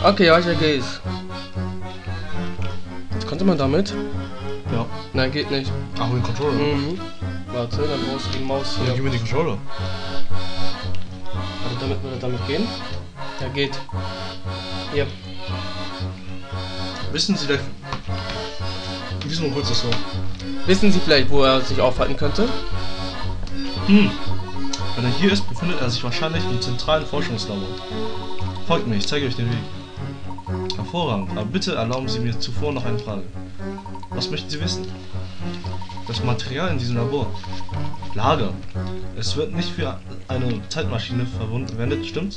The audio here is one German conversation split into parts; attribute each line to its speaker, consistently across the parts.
Speaker 1: Okay, weiter geht's. Konnte man damit?
Speaker 2: Ja.
Speaker 1: Nein, geht nicht.
Speaker 2: Ach, mit dem Controller?
Speaker 1: Mhm. Warte, dann brauchst du die Maus
Speaker 2: Ja,
Speaker 1: hier.
Speaker 2: gib mir den Controller.
Speaker 1: Also damit würde damit gehen? Ja, geht. Hier.
Speaker 2: Wissen Sie vielleicht... Lies mal kurz das so.
Speaker 1: Wissen Sie vielleicht, wo er sich aufhalten könnte?
Speaker 2: Wenn er hier ist, befindet er sich wahrscheinlich im zentralen Forschungslabor. Folgt mir, ich zeige euch den Weg. Hervorragend, aber bitte erlauben Sie mir zuvor noch eine Frage. Was möchten Sie wissen? Das Material in diesem Labor. Lager. Es wird nicht für eine Zeitmaschine verwendet, stimmt's?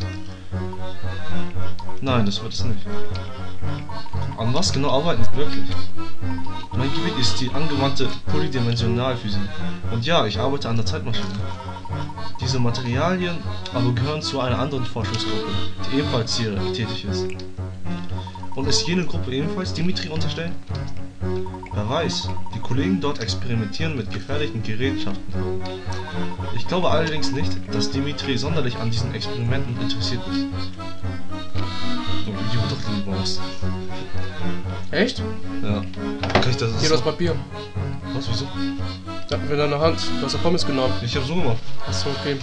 Speaker 2: Nein, das wird es nicht. An was genau arbeiten Sie wirklich? Mein Gebiet ist die angewandte Polydimensionalphysik. Und ja, ich arbeite an der Zeitmaschine. Diese Materialien aber gehören zu einer anderen Forschungsgruppe, die ebenfalls hier tätig ist. Und ist jene Gruppe ebenfalls Dimitri unterstellt? Wer weiß, die Kollegen dort experimentieren mit gefährlichen Gerätschaften. Ich glaube allerdings nicht, dass Dimitri sonderlich an diesen Experimenten interessiert ist. Die wird doch die Maus.
Speaker 1: Echt?
Speaker 2: Ja. Kann ich das?
Speaker 1: Hier das Papier.
Speaker 2: Was, wieso?
Speaker 1: Ja, mit deiner Hand. Du hast ja Pommes genommen.
Speaker 2: Ich hab so gemacht.
Speaker 1: Achso, okay.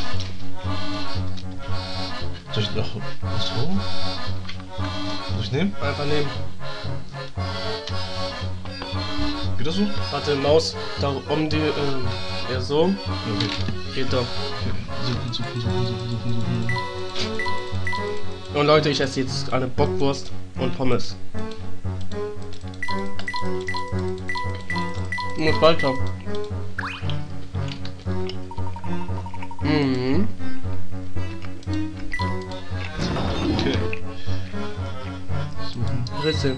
Speaker 2: Soll ich noch... Achso? Soll ich nehmen?
Speaker 1: Einfach nehmen.
Speaker 2: Geht das so?
Speaker 1: Warte, Maus. Da um die, ja so.
Speaker 2: Ja, okay.
Speaker 1: Geht doch.
Speaker 2: Suchen.
Speaker 1: Und Leute, ich esse jetzt eine Bockwurst und Pommes. Muss weiter. Mhm.
Speaker 2: Okay. Suchen.
Speaker 1: Ritzel.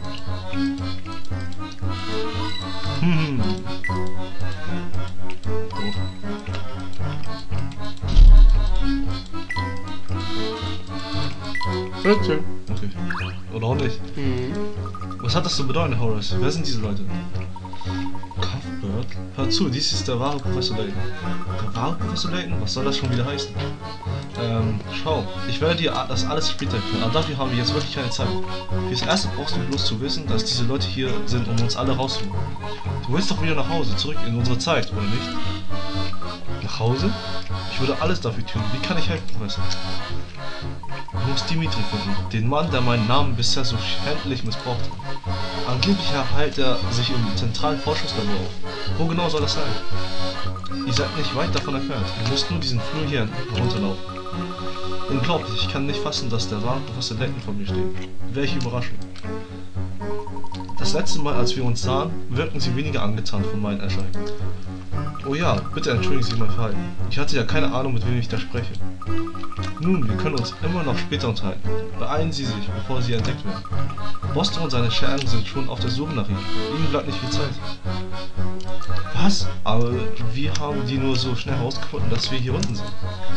Speaker 1: Ritzel.
Speaker 2: Okay. Oder auch nicht.
Speaker 1: Mhm.
Speaker 2: Was hat das zu bedeuten, Horace? Wer sind diese Leute? Cuthbert? Hör zu, dies ist der wahre Professor Layton. Der wahre Professor Layton? Was soll das schon wieder heißen? Schau, ich werde dir das alles später erklären, aber dafür haben wir jetzt wirklich keine Zeit. Fürs Erste brauchst du bloß zu wissen, dass diese Leute hier sind, um uns alle rauszuholen. Du willst doch wieder nach Hause, zurück in unsere Zeit, oder nicht? Nach Hause? Ich würde alles dafür tun. Wie kann ich helfen, Professor? Du musst Dimitri finden, den Mann, der meinen Namen bisher so schändlich missbraucht hat. Angeblich hält er sich im zentralen Forschungslabor auf. Wo genau soll das sein? Ihr seid nicht weit davon entfernt. Ihr müsst nur diesen Flur hier herunterlaufen. Unglaublich, ich kann nicht fassen, dass der wahre Professor Layton vor mir steht. Welche Überraschung. Das letzte Mal, als wir uns sahen, wirkten sie weniger angetan von meinen Erscheinungen. Oh ja, bitte entschuldigen Sie mein Verhalten. Ich hatte ja keine Ahnung, mit wem ich da spreche. Nun, wir können uns immer noch später unterhalten. Beeilen Sie sich, bevor Sie entdeckt werden. Boston und seine Schergen sind schon auf der Suche nach Ihnen. Ihnen bleibt nicht viel Zeit. Was? Aber wie haben die nur so schnell herausgefunden, dass wir hier unten sind?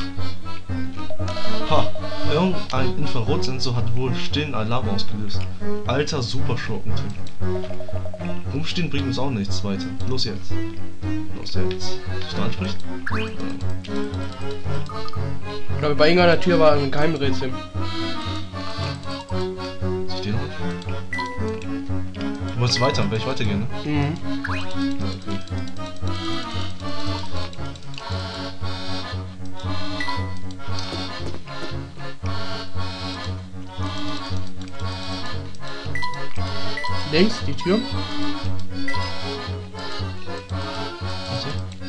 Speaker 2: Ha, irgendein Infrarotsensor hat wohl stillen Alarm ausgelöst. Alter Superschurkentrick. Rumstehen bringt uns auch nichts weiter. Los jetzt. Los jetzt. Soll ich da ansprechen?
Speaker 1: Ich glaube, bei irgendeiner Tür war ein Geheimrätsel.
Speaker 2: Soll ich den noch ansprechen? Du wolltest weiter, werde ich weitergehen, ne?
Speaker 1: Mhm.
Speaker 2: Ja, okay.
Speaker 1: Links, die Tür.
Speaker 2: Warte.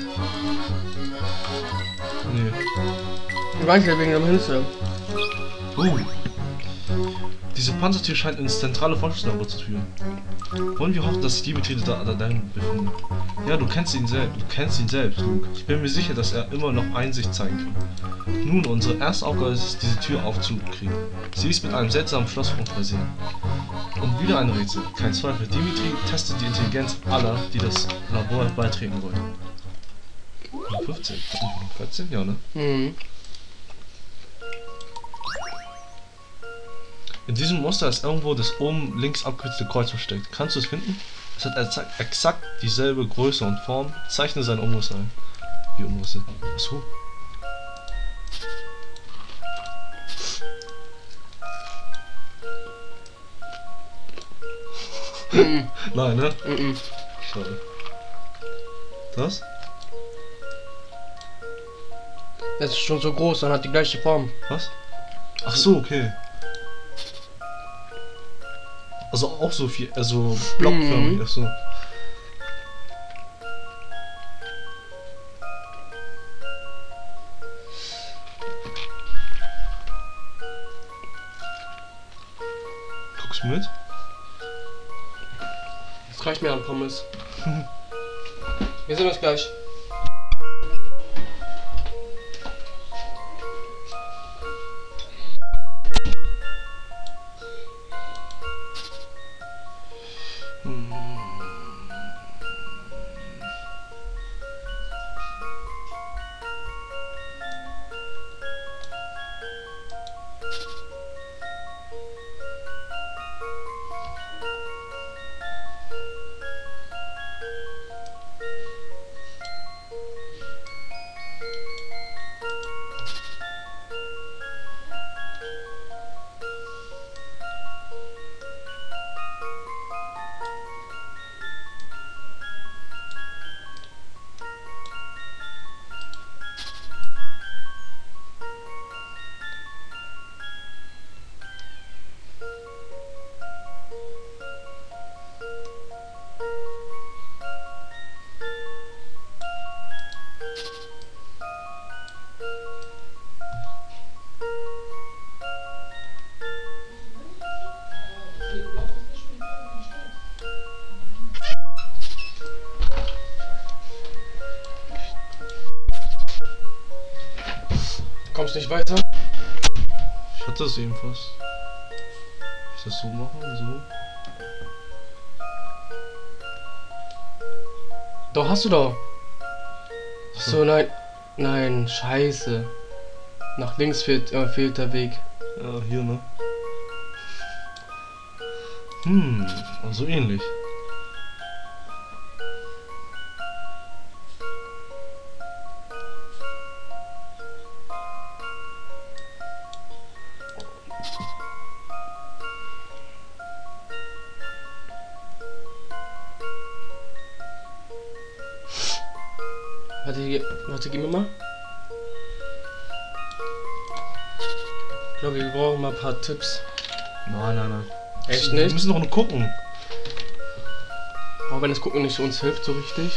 Speaker 2: Nee.
Speaker 1: Ich weiß ja wegen dem Hinze.
Speaker 2: Diese Panzertür scheint ins zentrale Forschungslabor zu führen. Wollen wir hoffen, dass sich Dimitri dahin befindet? Ja, du kennst ihn selbst, Luke. Ich bin mir sicher, dass er immer noch Einsicht zeigen kann. Nun, unsere erste Aufgabe ist es, diese Tür aufzukriegen. Sie ist mit einem seltsamen Schlossfunk versehen. Und wieder ein Rätsel. Kein Zweifel, Dimitri testet die Intelligenz aller, die das Labor beitreten wollen. 15? 14? Ja, ne?
Speaker 1: Mhm.
Speaker 2: In diesem Muster ist irgendwo das oben links abgekürzte Kreuz versteckt. Kannst du es finden? Es hat exakt dieselbe Größe und Form. Zeichne seine Umrisse ein. Wie Umrisse? Achso. Nein, ne? Schade. Das?
Speaker 1: Das ist schon so groß, dann hat die gleiche Form.
Speaker 2: Was? Ach so, okay. Also auch so viel, also blockförmig, ach so. Guckst du mit?
Speaker 1: Das reicht mir an Pommes. Wir sehen uns gleich. Kommst nicht weiter?
Speaker 2: Ich hatte das eben fast. Ich das so machen, so.
Speaker 1: Doch, hast du doch. Ach so, nein. Nein, scheiße. Nach links fehlt der Weg.
Speaker 2: Ja, hier, ne? Also ähnlich.
Speaker 1: Warte, gib mir mal. Ich glaube, wir brauchen mal ein paar Tipps.
Speaker 2: Nein.
Speaker 1: Echt
Speaker 2: Wir
Speaker 1: nicht?
Speaker 2: müssen doch nur gucken.
Speaker 1: Auch wenn das Gucken nicht uns hilft so richtig.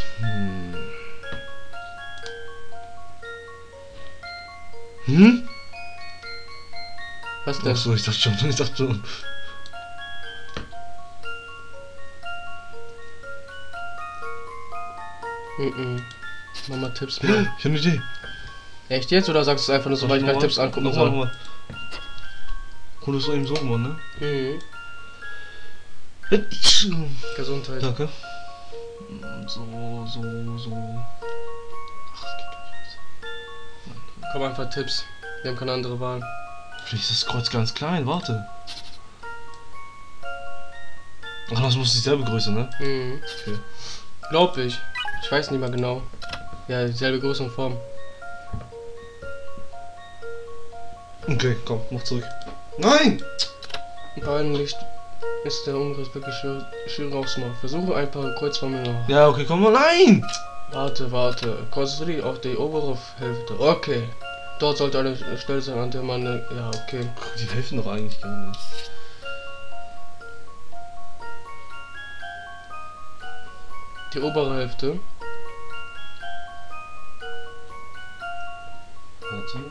Speaker 1: Was denn?
Speaker 2: Achso, ich dachte schon.
Speaker 1: Mach mal Tipps mal.
Speaker 2: Ich hab eine Idee.
Speaker 1: Echt jetzt oder sagst du es einfach nur so, weil ich keine Tipps angucken soll?
Speaker 2: Nochmal. Cool, das ist eben so gemacht, ne?
Speaker 1: Gesundheit.
Speaker 2: Danke. So. Ach, das geht nicht.
Speaker 1: Komm, einfach Tipps. Wir haben keine andere Wahl.
Speaker 2: Vielleicht ist das Kreuz ganz klein, warte. Ach, das muss dieselbe Größe, ne? Okay.
Speaker 1: Glaub ich. Ich weiß nicht mehr genau. Ja, dieselbe Größe und Form.
Speaker 2: Okay, komm, mach zurück. Nein!
Speaker 1: Bei einem Licht ist der Umriss wirklich schön rauszumachen. Versuche ein paar Kreuzformeln noch.
Speaker 2: Ja, okay, komm mal. Nein!
Speaker 1: Warte. Konzentriere dich auf die obere Hälfte. Okay. Dort sollte eine Stelle sein, an der man... Ja, okay.
Speaker 2: Die helfen doch eigentlich gar nicht.
Speaker 1: Die obere Hälfte.
Speaker 2: Warte.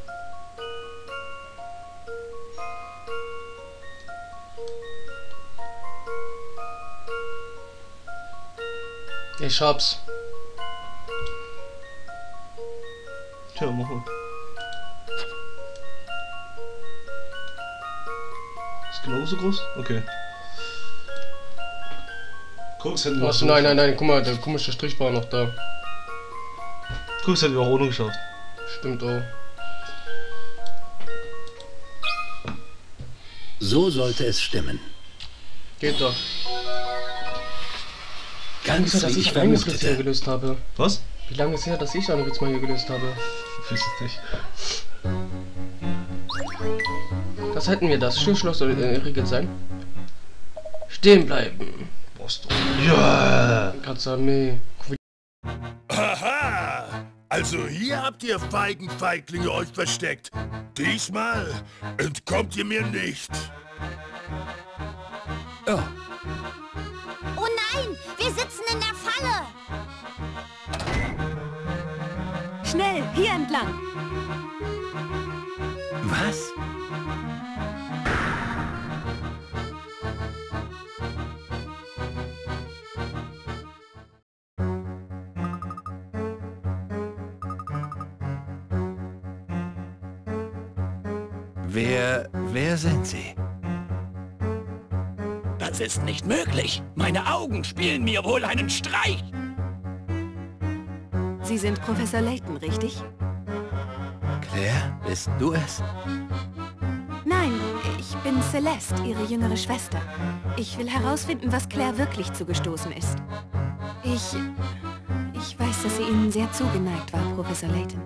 Speaker 1: Ich hab's.
Speaker 2: Tja, mach mal. Ist genauso groß? Okay. Guck, es hätten wir
Speaker 1: Achso, nein, guck mal, der komische Strich war noch da.
Speaker 2: Guck, es hätten wir auch ohne geschafft.
Speaker 1: Stimmt auch.
Speaker 3: So sollte es stimmen.
Speaker 1: Geht doch.
Speaker 3: Ganz
Speaker 1: Dass
Speaker 3: wie
Speaker 1: ich
Speaker 3: ich
Speaker 1: ein Rätsel hier
Speaker 3: vermutete.
Speaker 1: gelöst habe.
Speaker 2: Was?
Speaker 1: Wie lange ist her, dass ich ein Rätsel hier gelöst habe?
Speaker 2: Ich weiß es nicht.
Speaker 1: Was hätten wir das? Schulschloss soll Riegel sein? Stehen bleiben.
Speaker 2: Brauchst du. Ja!
Speaker 1: Ganze Armee.
Speaker 4: Haha! Also hier habt ihr feigen Feiglinge euch versteckt. Diesmal entkommt ihr mir nicht.
Speaker 5: Oh,
Speaker 6: Oh nein, wir sitzen in der Falle.
Speaker 7: Schnell, hier entlang.
Speaker 5: was? Wer sind Sie?
Speaker 8: Das ist nicht möglich. Meine Augen spielen mir wohl einen Streich.
Speaker 7: Sie sind Professor Layton, richtig?
Speaker 5: Claire, bist du es?
Speaker 7: Nein, ich bin Celeste, Ihre jüngere Schwester. Ich will herausfinden, was Claire wirklich zugestoßen ist. Ich weiß, dass sie Ihnen sehr zugeneigt war, Professor Layton.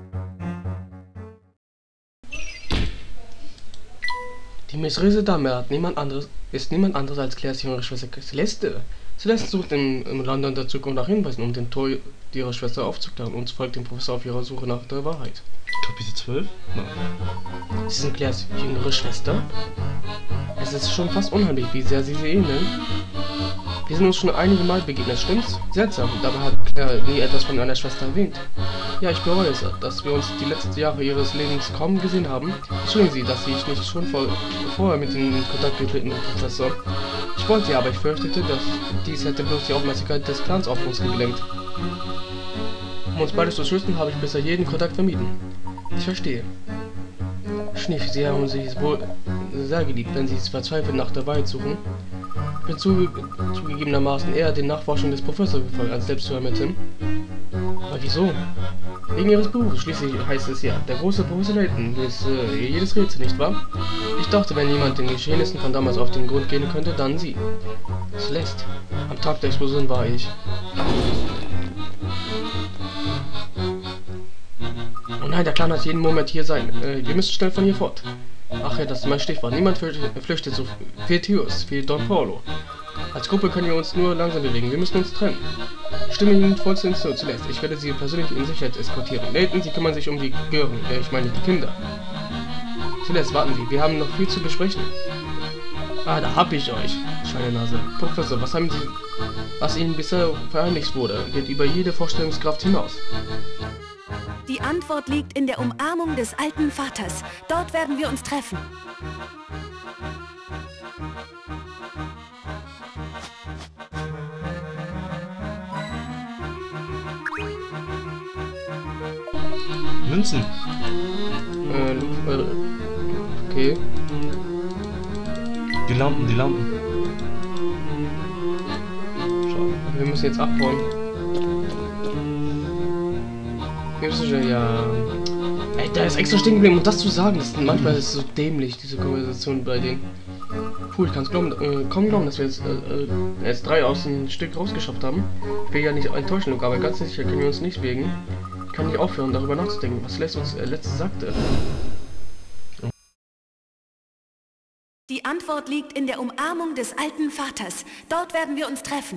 Speaker 1: Die mysteriöse Dame ist niemand anderes als Claires jüngere Schwester Celeste. Celeste sucht im London der Zukunft nach Hinweisen, um den Tod ihrer Schwester aufzuklären, und folgt dem Professor auf ihrer Suche nach der Wahrheit.
Speaker 2: Kapitel 12? Nein.
Speaker 1: Sie sind Claires jüngere Schwester? Es ist schon fast unheimlich, wie sehr sie ähneln. Wir sind uns schon einige Mal begegnet, stimmt's? Seltsam, dabei hat Claire nie etwas von einer Schwester erwähnt. Ja, ich bereue es, dass wir uns die letzten Jahre ihres Lebens kaum gesehen haben. Entschuldigen Sie, dass ich nicht schon vorher mit Ihnen in Kontakt getreten bin, Professor. Ich wollte ja, aber ich fürchtete, dass dies hätte bloß die Aufmerksamkeit des Clans auf uns gelenkt. Um uns beide zu schützen, habe ich bisher jeden Kontakt vermieden. Ich verstehe. Schnief, Sie haben sich wohl sehr geliebt, wenn Sie verzweifelt nach der Wahrheit suchen. Ich bin zugegebenermaßen eher den Nachforschungen des Professors gefolgt, als selbst zu ermitteln. Aber wieso? Wegen Ihres Berufs, schließlich heißt es ja, der große Professor Layton ist jedes Rätsel, nicht wahr? Ich dachte, wenn jemand den Geschehnissen von damals auf den Grund gehen könnte, dann Sie. Celeste, am Tag der Explosion war ich. Oh nein, der Clan hat jeden Moment hier sein. Wir müssen schnell von hier fort. Ach ja, das ist mein Stichwort. Niemand flüchtet so viel Tius, wie Don Paulo. Als Gruppe können wir uns nur langsam bewegen. Wir müssen uns trennen. Ich stimme Ihnen vollständig zu, Celeste. Ich werde Sie persönlich in Sicherheit eskortieren. Layton, Sie kümmern sich um die Gören. Ich meine die Kinder. Celeste, warten Sie. Wir haben noch viel zu besprechen. Ah, da hab ich euch. Schweinenase. Professor, was Ihnen bisher verheimlicht wurde, geht über jede Vorstellungskraft hinaus.
Speaker 7: Die Antwort liegt in der Umarmung des alten Vaters. Dort werden wir uns treffen.
Speaker 2: Münzen.
Speaker 1: Okay.
Speaker 2: Die Lampen.
Speaker 1: Schau, wir müssen jetzt abbauen. Wir müssen schon, ja... Ey, da ist extra stehen geblieben, um das zu sagen. Manchmal ist es so dämlich, diese Konversation bei denen. Puh, ich kann es kaum glauben, dass wir jetzt 3 aus dem Stück rausgeschafft haben. Ich will ja nicht enttäuschen, Luke, aber ganz sicher können wir uns nicht wegen. Ich kann nicht aufhören, darüber nachzudenken, was letztes sagte.
Speaker 7: Die Antwort liegt in der Umarmung des alten Vaters. Dort werden wir uns treffen.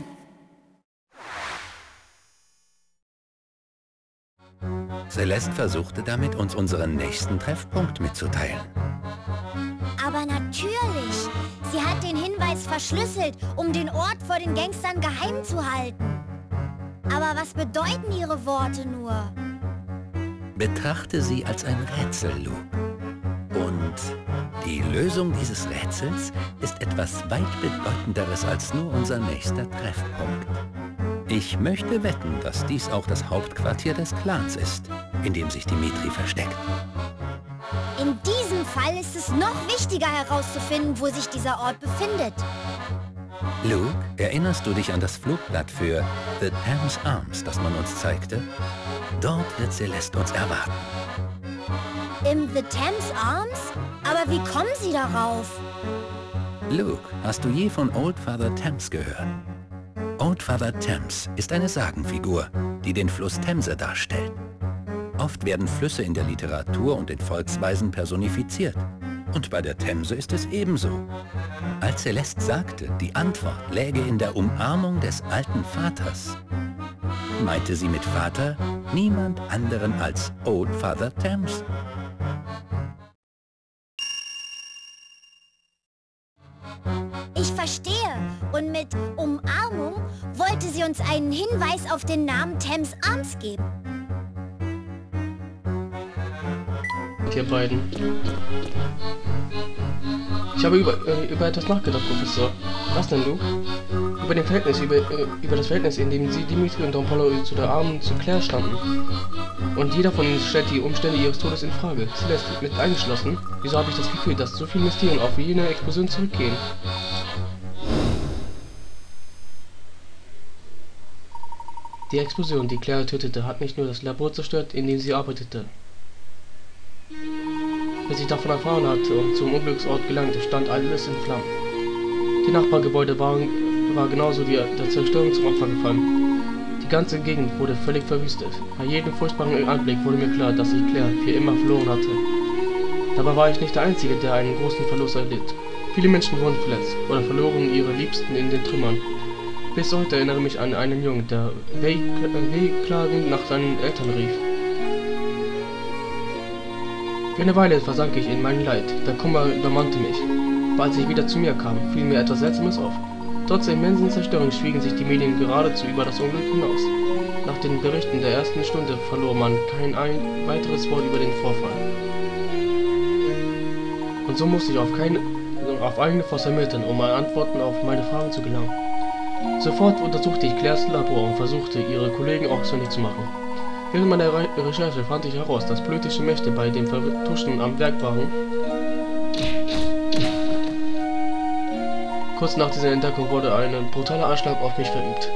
Speaker 5: Celeste versuchte damit, uns unseren nächsten Treffpunkt mitzuteilen.
Speaker 6: Aber natürlich. Sie hat den Hinweis verschlüsselt, um den Ort vor den Gangstern geheim zu halten. Aber was bedeuten ihre Worte nur?
Speaker 5: Betrachte sie als ein Rätsel, Luke. Und die Lösung dieses Rätsels ist etwas weit Bedeutenderes als nur unser nächster Treffpunkt. Ich möchte wetten, dass dies auch das Hauptquartier des Clans ist, in dem sich Dimitri versteckt.
Speaker 6: In diesem Fall ist es noch wichtiger herauszufinden, wo sich dieser Ort befindet.
Speaker 5: Luke, erinnerst du dich an das Flugblatt für The Thames Arms, das man uns zeigte? Dort wird Celeste uns erwarten.
Speaker 6: Im The Thames Arms? Aber wie kommen Sie darauf?
Speaker 5: Luke, hast du je von Old Father Thames gehört? Old Father Thames ist eine Sagenfigur, die den Fluss Themse darstellt. Oft werden Flüsse in der Literatur und den Volksweisen personifiziert. Und bei der Themse ist es ebenso. Als Celeste sagte, die Antwort läge in der Umarmung des alten Vaters, meinte sie mit Vater niemand anderen als Old Father Thames.
Speaker 6: Ich verstehe. Und mit Umarmung wollte sie uns einen Hinweis auf den Namen Thames Arms geben.
Speaker 1: Ihr beiden. Ich habe über etwas nachgedacht, Professor. Was denn, Luke? Über das Verhältnis, in dem Sie, Dimitri und Don Paulo zu der armen zu Claire standen. Und jeder von ihnen stellt die Umstände ihres Todes in Frage. Celeste mit eingeschlossen. Wieso habe ich das Gefühl, dass so viele Mysterien auf jene Explosion zurückgehen? Die Explosion, die Claire tötete, hat nicht nur das Labor zerstört, in dem sie arbeitete. Bis ich davon erfahren hatte und zum Unglücksort gelangte, stand alles in Flammen. Die Nachbargebäude war genauso der Zerstörung zum Opfer gefallen. Die ganze Gegend wurde völlig verwüstet. Bei jedem furchtbaren Anblick wurde mir klar, dass ich Claire für immer verloren hatte. Dabei war ich nicht der Einzige, der einen großen Verlust erlitt. Viele Menschen wurden verletzt oder verloren ihre Liebsten in den Trümmern. Bis heute erinnere ich mich an einen Jungen, der wehklagend nach seinen Eltern rief. Für eine Weile versank ich in mein Leid, der Kummer übermannte mich. Aber als ich wieder zu mir kam, fiel mir etwas Seltsames auf. Trotz der immensen Zerstörung schwiegen sich die Medien geradezu über das Unglück hinaus. Nach den Berichten der ersten Stunde verlor man kein weiteres Wort über den Vorfall. Und so musste ich auf eigene Faust ermitteln, um Antworten auf meine Fragen zu gelangen. Sofort untersuchte ich Claires Labor und versuchte, ihre Kollegen ausfindig zu machen. Während meiner Recherche fand ich heraus, dass politische Mächte bei dem Vertuschen am Werk waren. Kurz nach dieser Entdeckung wurde ein brutaler Anschlag auf mich verübt.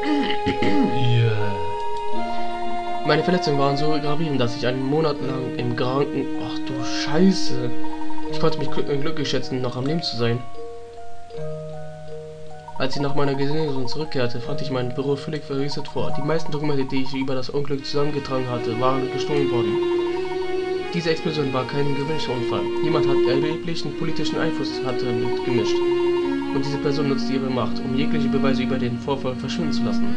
Speaker 1: Meine Verletzungen waren so gravierend, dass ich einen Monat lang im Kranken... Ach du Scheiße! Ich konnte mich glücklich schätzen, noch am Leben zu sein. Als ich nach meiner Genesung zurückkehrte, fand ich mein Büro völlig verwüstet vor. Die meisten Dokumente, die ich über das Unglück zusammengetragen hatte, waren gestohlen worden. Diese Explosion war kein gewöhnlicher Unfall. Jemand hat erheblichen politischen Einfluss mitgemischt. Und diese Person nutzte ihre Macht, um jegliche Beweise über den Vorfall verschwinden zu lassen.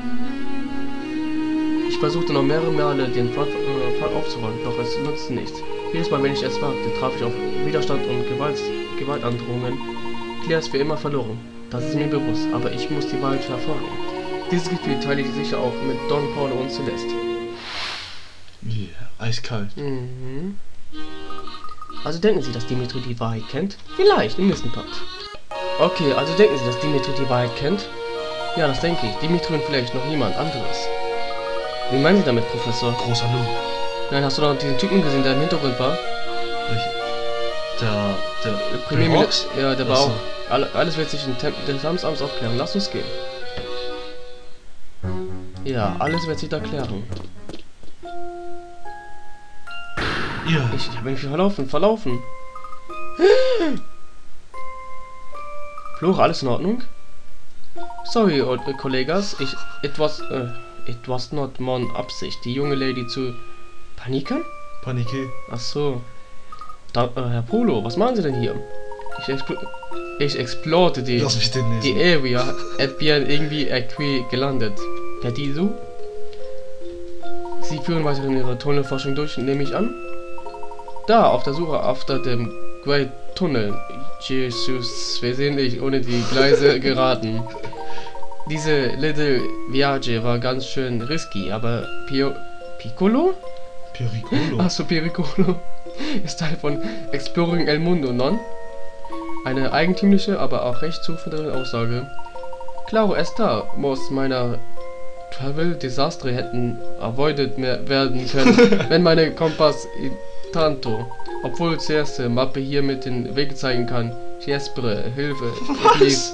Speaker 1: Ich versuchte noch mehrere Male, den Fall aufzuräumen, doch es nutzte nichts. Jedes Mal, wenn ich es wagte, traf ich auf Widerstand und Gewaltandrohungen. Claire ist für immer verloren. Das ist mir bewusst, aber ich muss die Wahrheit verfolgen. Dieses Gefühl teile ich sicher auch mit Don Paulo und Celeste.
Speaker 2: Yeah, eiskalt.
Speaker 1: Mhm. Also denken Sie, dass Dimitri die Wahrheit kennt? Vielleicht, im nächsten Part. Okay, also denken Sie, dass Dimitri die Wahrheit kennt? Ja, das denke ich. Dimitri und vielleicht noch jemand anderes. Wie meinen Sie damit, Professor?
Speaker 2: Großer Lu.
Speaker 1: Nein, hast du noch diesen Typen gesehen, der im Hintergrund war?
Speaker 2: Der
Speaker 1: Premierminister. Ja, der war auch. Alles wird sich in des Samstags aufklären. Lass uns gehen. Ja, alles wird sich da klären.
Speaker 2: Ja.
Speaker 1: Ich habe mich verlaufen. Flora, alles in Ordnung? Sorry, Kollegas, it was not mon Absicht, die junge Lady zu paniken?
Speaker 2: Panike.
Speaker 1: Ach so. Herr Polo, was machen Sie denn hier? Ich explorte die Area, bin irgendwie gelandet. Per Diso? Sie führen weiterhin Ihre Tunnelforschung durch, nehme ich an? Da, auf der Suche after dem Great Tunnel. Jesus, versehentlich ohne die Gleise geraten. Diese Little Viage war ganz schön risky, aber Piccolo?
Speaker 2: Pericolo?
Speaker 1: Achso, Pericolo ist Teil von Exploring El Mundo, non? Eine eigentümliche, aber auch recht zutreffende Aussage. Claro está, muss meiner Travel Desastre hätten avoided werden können, wenn meine Kompass tanto, obwohl zuerst Mappe hier mit den Weg zeigen kann. Jespre, Hilfe, please.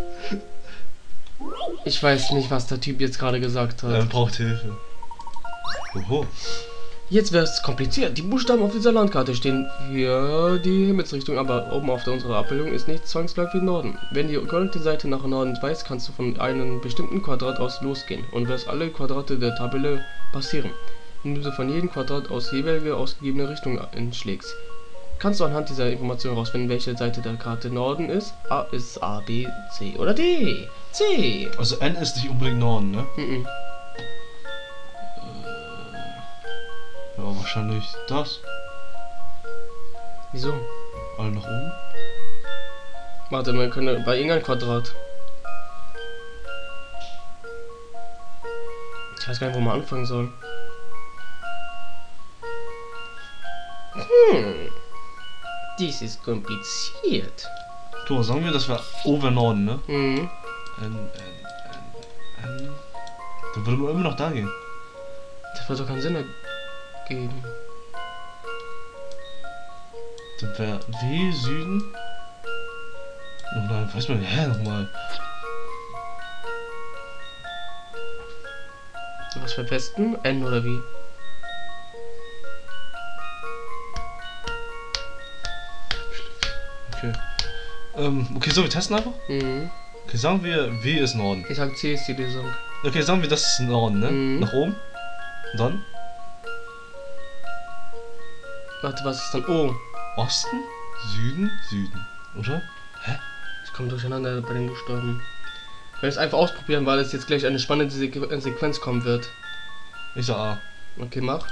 Speaker 1: Ich weiß nicht, was der Typ jetzt gerade gesagt hat.
Speaker 2: Er braucht Hilfe. Oho.
Speaker 1: Jetzt wäre es kompliziert. Die Buchstaben auf dieser Landkarte stehen für die Himmelsrichtung, aber oben auf unserer Abbildung ist nicht zwangsläufig Norden. Wenn die goldene Seite nach Norden weist, kannst du von einem bestimmten Quadrat aus losgehen und wirst alle Quadrate der Tabelle passieren, indem du von jedem Quadrat aus jeweilige ausgegebene Richtung entschlägst. kannst du anhand dieser Information herausfinden, welche Seite der Karte Norden ist. Ist A, B, C oder D? C.
Speaker 2: Also N ist nicht unbedingt Norden, ne?
Speaker 1: Mhm.
Speaker 2: Ja, wahrscheinlich das.
Speaker 1: Wieso?
Speaker 2: Alle nach oben.
Speaker 1: Warte, man könnte bei irgendeinem Quadrat. Ich weiß gar nicht, wo man anfangen soll. Dies ist kompliziert.
Speaker 2: Du, sagen wir, das wäre Over Norden, ne?
Speaker 1: Mhm.
Speaker 2: N. Dann würde man immer noch da gehen.
Speaker 1: Das wird doch keinen Sinn ergeben.
Speaker 2: Dann wäre W Süden. Und dann weiß man, nochmal.
Speaker 1: Was für Westen? N oder wie?
Speaker 2: Okay. Okay, so, wir testen einfach.
Speaker 1: Mhm.
Speaker 2: Okay, sagen wir, W ist Norden.
Speaker 1: Ich sag C ist die Lösung.
Speaker 2: Okay, sagen wir, das ist Norden, ne?
Speaker 1: Mhm.
Speaker 2: Nach oben. Und dann?
Speaker 1: Warte, was ist dann O?
Speaker 2: Osten? Süden? Süden. Oder? Hä?
Speaker 1: Ich komme durcheinander bei den Buchstaben. Ich werde es einfach ausprobieren, weil es jetzt gleich eine spannende Sequenz kommen wird.
Speaker 2: Ich sag A.
Speaker 1: Okay, mach.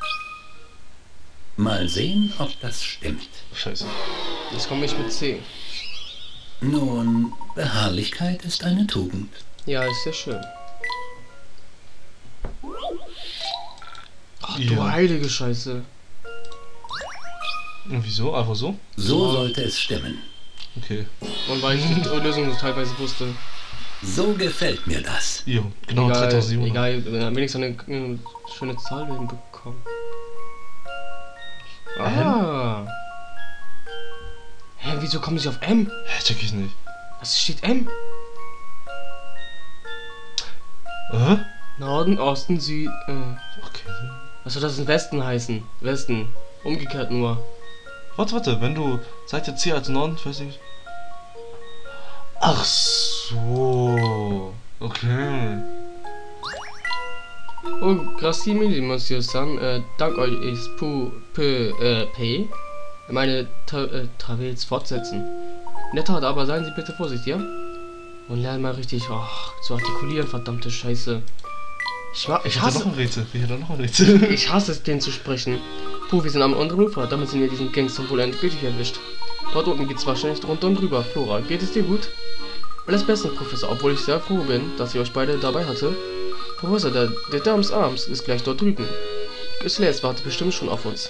Speaker 5: Mal sehen, ob das stimmt.
Speaker 2: Scheiße.
Speaker 1: Jetzt komme ich mit C.
Speaker 5: Nun, Beharrlichkeit ist eine Tugend.
Speaker 1: Ja, ist sehr schön. Ach du
Speaker 2: Ja.
Speaker 1: heilige Scheiße.
Speaker 2: Und wieso? Einfach so?
Speaker 5: So sollte es stimmen.
Speaker 2: Okay.
Speaker 1: Und weil ich die Lösung so teilweise wusste.
Speaker 5: So gefällt mir das.
Speaker 2: Jo, genau,
Speaker 1: Egal,
Speaker 2: 3700.
Speaker 1: egal, wenigstens eine schöne Zahl hinbekommen. Ah. Hä, wieso kommen sie auf M?
Speaker 2: Hä, check ich nicht.
Speaker 1: Was steht M? Norden, Osten, Süden.
Speaker 2: Okay.
Speaker 1: Was soll das in Westen heißen? Westen. Umgekehrt nur.
Speaker 2: Warte, wenn du Seite C als Norden, weiß ich. Ach so. Okay.
Speaker 1: Oh, grazie mille, Monsieur San. Dank euch ist P. Meine Travels fortsetzen. In der Tat, aber seien Sie bitte vorsichtig, ja? Und lernen mal richtig zu artikulieren, verdammte Scheiße. Ich hasse
Speaker 2: noch ein Rätsel. Ich hätte noch ein Rätsel.
Speaker 1: Ich hasse es, den zu sprechen. Puh, wir sind am unteren Ufer. Damit sind wir diesen Gangster wohl endgültig erwischt. Dort unten geht's wahrscheinlich drunter und drüber. Flora, geht es dir gut? Alles Beste, Professor, obwohl ich sehr froh bin, dass ich euch beide dabei hatte. Professor, der Dams Arms ist gleich dort drüben. Celeste wartet bestimmt schon auf uns.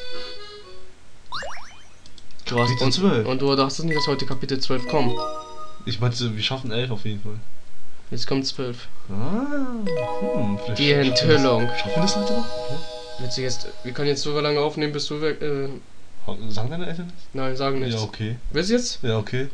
Speaker 1: Krass.
Speaker 2: Kapitel 12.
Speaker 1: Und du dachtest nicht, dass heute Kapitel 12 kommt.
Speaker 2: Ich meinte, wir schaffen 11 auf jeden Fall.
Speaker 1: Jetzt kommt 12.
Speaker 2: Vielleicht
Speaker 1: Die Enthüllung.
Speaker 2: Schaffen wir das heute noch?
Speaker 1: Willst du jetzt, wir können jetzt so lange aufnehmen, bis du weg,
Speaker 2: Sagen deine Eltern nicht?
Speaker 1: Nein, sagen nichts.
Speaker 2: Ja, okay.
Speaker 1: Willst du jetzt?
Speaker 2: Ja, okay.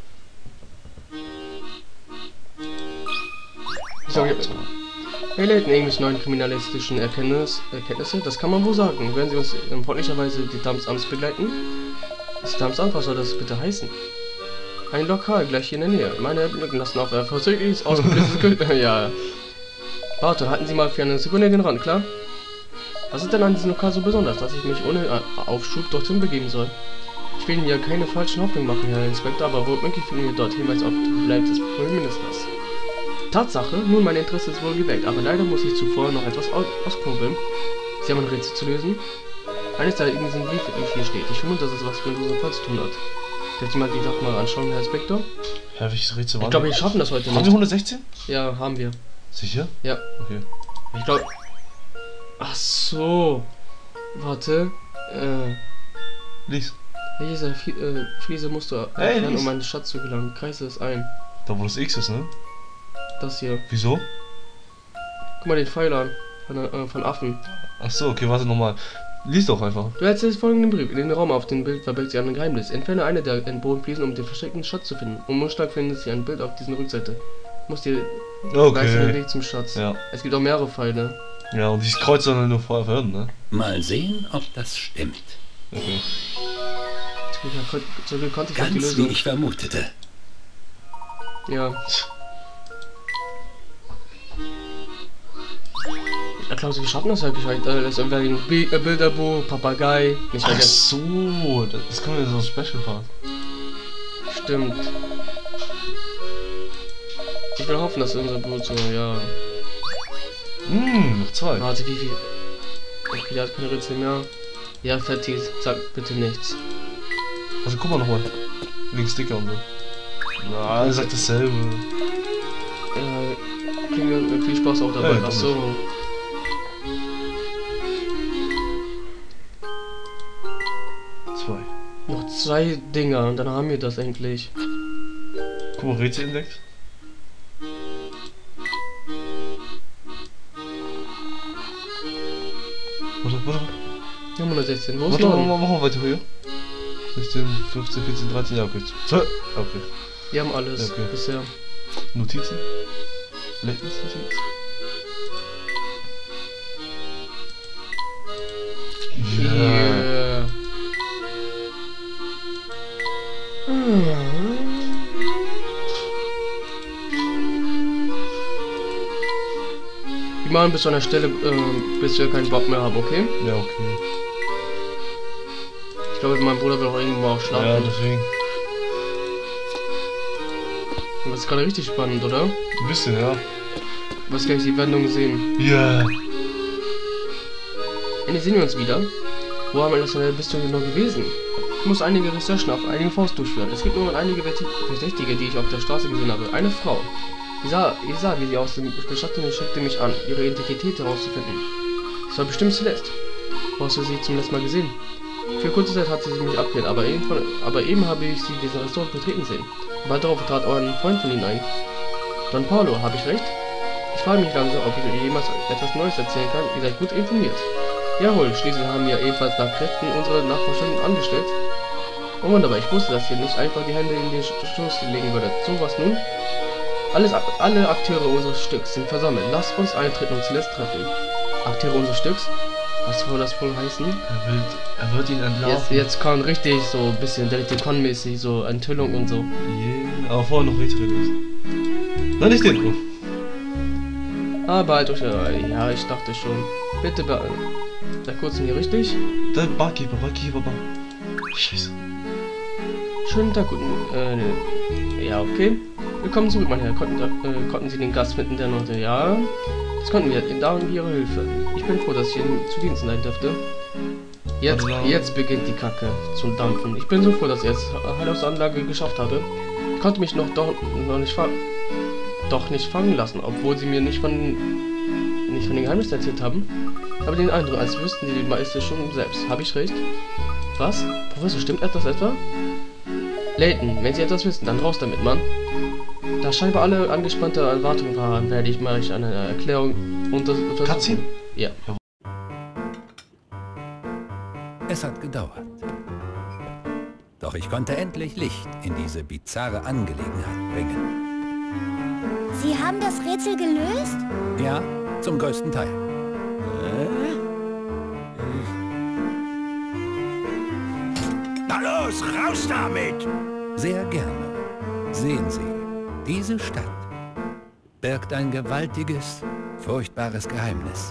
Speaker 1: Wir erleben irgendwelche neuen kriminalistischen Erkenntnisse, das kann man wohl sagen. Werden Sie uns freundlicherweise die Dams begleiten? Das Dams, was soll das bitte heißen? Ein Lokal gleich hier in der Nähe. Meine Erblicken lassen auf verzögerliches ausgebildetes Ja. Warte, halten Sie mal für eine Sekunde den Rand, klar? Was ist denn an diesem Lokal so besonders, dass ich mich ohne Aufschub dorthin begeben soll? Ich will mir keine falschen Hoffnungen machen, Herr Inspektor, aber womöglich finden wir dort Hinweis auf den Verbleib des Premierministers. Tatsache, nun mein Interesse ist wohl geweckt, aber leider muss ich zuvor noch etwas ausknobeln. Sie haben ein Rätsel zu lösen? Eines der in diesem Brief hier steht. Ich vermute, dass es was mit unserem Fall zu tun hat. Darf ich mal die Sache mal anschauen, Herr Inspektor?
Speaker 2: Ja, welches Rätsel war
Speaker 1: Ich glaube, wir schaffen das heute
Speaker 2: Haben wir
Speaker 1: nicht.
Speaker 2: 116?
Speaker 1: Ja, haben wir.
Speaker 2: Sicher?
Speaker 1: Ja.
Speaker 2: Okay.
Speaker 1: Ich glaube... Ach so. Warte.
Speaker 2: Lies.
Speaker 1: Welche Fliese musst du
Speaker 2: Hey,
Speaker 1: erklären,
Speaker 2: lies.
Speaker 1: um einen Schatz zu gelangen? Kreise es ein.
Speaker 2: Da wo das X ist, ne?
Speaker 1: Das hier.
Speaker 2: Wieso?
Speaker 1: Guck mal den Pfeil an. Von Affen.
Speaker 2: Ach so, okay, warte nochmal. Lies doch einfach.
Speaker 1: Du erzählst folgenden Brief. In dem Raum auf dem Bild verbirgt sich ein Geheimnis. Entferne eine der Bodenfliesen, um den versteckten Schatz zu finden. Um Umschlag findet sich ein Bild auf dieser Rückseite. Musst dir gleich den Weg zum Schatz.
Speaker 2: Ja.
Speaker 1: Es gibt auch mehrere Pfeile.
Speaker 2: Ja, und dieses Kreuz soll dann nur vorher verhören, ne?
Speaker 5: Mal sehen, ob das stimmt.
Speaker 2: Okay.
Speaker 1: So viel konnte ich auf die
Speaker 5: Ganz
Speaker 1: Lösung.
Speaker 5: wie ich vermutete.
Speaker 1: Ja. Klaus, wir schaffen das wirklich halt alles. Ein Bilderbuch, Papagei. Nicht
Speaker 2: Ach
Speaker 1: vergessen.
Speaker 2: so, das können wir so Special Part.
Speaker 1: Stimmt. Ich will hoffen, dass unser Boot so, ja.
Speaker 2: Noch 2.
Speaker 1: Warte, wie viel? Okay, der hat keine Rätsel mehr. Ja, Fatty, sag bitte nichts.
Speaker 2: Also guck mal nochmal. Wegen Sticker und so. Na, er sagt dasselbe.
Speaker 1: Viel Spaß auch dabei.
Speaker 2: Ja,
Speaker 1: Ach so. Noch 2 Dinger und dann haben wir das endlich.
Speaker 2: Guck mal, Rätselindex. Warte.
Speaker 1: Ja, 116. Wo ist
Speaker 2: Warte,
Speaker 1: Norden?
Speaker 2: machen wir weiter höher. 16, 15, 14, 13, ja, okay. Okay.
Speaker 1: Wir haben alles
Speaker 2: Okay.
Speaker 1: bisher.
Speaker 2: Notizen. Lettensnotiz.
Speaker 1: Yeah. Wir machen bis zu einer Stelle, bis wir keinen Bock mehr haben, okay?
Speaker 2: Ja, okay.
Speaker 1: Ich glaube, mein Bruder will auch irgendwann mal auch schlafen.
Speaker 2: Ja, deswegen.
Speaker 1: Das ist gerade richtig spannend, oder?
Speaker 2: Ein bisschen, ja.
Speaker 1: Was kann ich die Wendung sehen?
Speaker 2: Ja.
Speaker 1: Endlich sehen wir uns wieder. Wo haben wir das denn bist du noch gewesen? Ich muss einige Recherchen auf eigene Faust durchführen. Es gibt nur einige Verdächtige, die ich auf der Straße gesehen habe. Eine Frau. Ich sah, wie sie aus dem Beschatteten schickte mich an, ihre Identität herauszufinden. Es war bestimmt Celeste. Wo hast du sie zum letzten Mal gesehen? Für kurze Zeit hat sie mich abgelehnt, aber eben habe ich sie diesen Restaurant betreten sehen. Bald darauf trat auch ein Freund von ihnen ein. Don Paulo, habe ich recht? Ich frage mich langsam, ob ich jemals etwas Neues erzählen kann. Ihr seid gut informiert. Jawohl, schließlich haben wir ebenfalls nach Kräften unsere Nachforschungen angestellt. Oh wunderbar, ich wusste, dass ihr nicht einfach die Hände in den Stoß legen würdet. So was nun? Alle Akteure unseres Stücks sind versammelt. Lasst uns eintreten und Celeste treffen. Akteure unseres Stücks? Was soll das wohl heißen?
Speaker 2: Er wird ihn entlarven.
Speaker 1: Jetzt kommt richtig so ein bisschen Detektiv-mäßig, so Enthüllung und so.
Speaker 2: Yeah. Aber vorher noch Rätsel lösen. Nein, nicht den Ruf.
Speaker 1: Aber halt euch, ja, ich dachte schon. Bitte seit kurzem hier richtig?
Speaker 2: Der Barkeeper. Scheiße.
Speaker 1: Schönen Tag, guten, ja, okay. Willkommen zurück, mein Herr. Konnten Sie den Gast finden, der noch, ja, das konnten wir, dank Ihrer Hilfe. Ich bin froh, dass ich Ihnen zu Diensten sein durfte. Jetzt beginnt die Kacke zu dampfen. Ich bin so froh, dass ich jetzt Heilungsanlage geschafft habe. Ich konnte mich noch nicht fangen lassen, obwohl Sie mir nicht von den Geheimnissen erzählt haben. Aber den Eindruck, als wüssten Sie die meiste schon selbst. Habe ich recht? Was? Professor, stimmt etwas etwa? Layton, wenn Sie etwas wissen, dann raus damit, Mann. Da scheinbar alle angespannte Erwartungen waren, werde ich mal eine Erklärung untersuchen.
Speaker 2: Cutscene?
Speaker 1: Ja.
Speaker 5: Es hat gedauert. Doch ich konnte endlich Licht in diese bizarre Angelegenheit bringen.
Speaker 6: Sie haben das Rätsel gelöst?
Speaker 5: Ja, zum größten Teil.
Speaker 8: Na los, raus damit!
Speaker 5: Sehr gerne. Sehen Sie, diese Stadt birgt ein gewaltiges, furchtbares Geheimnis.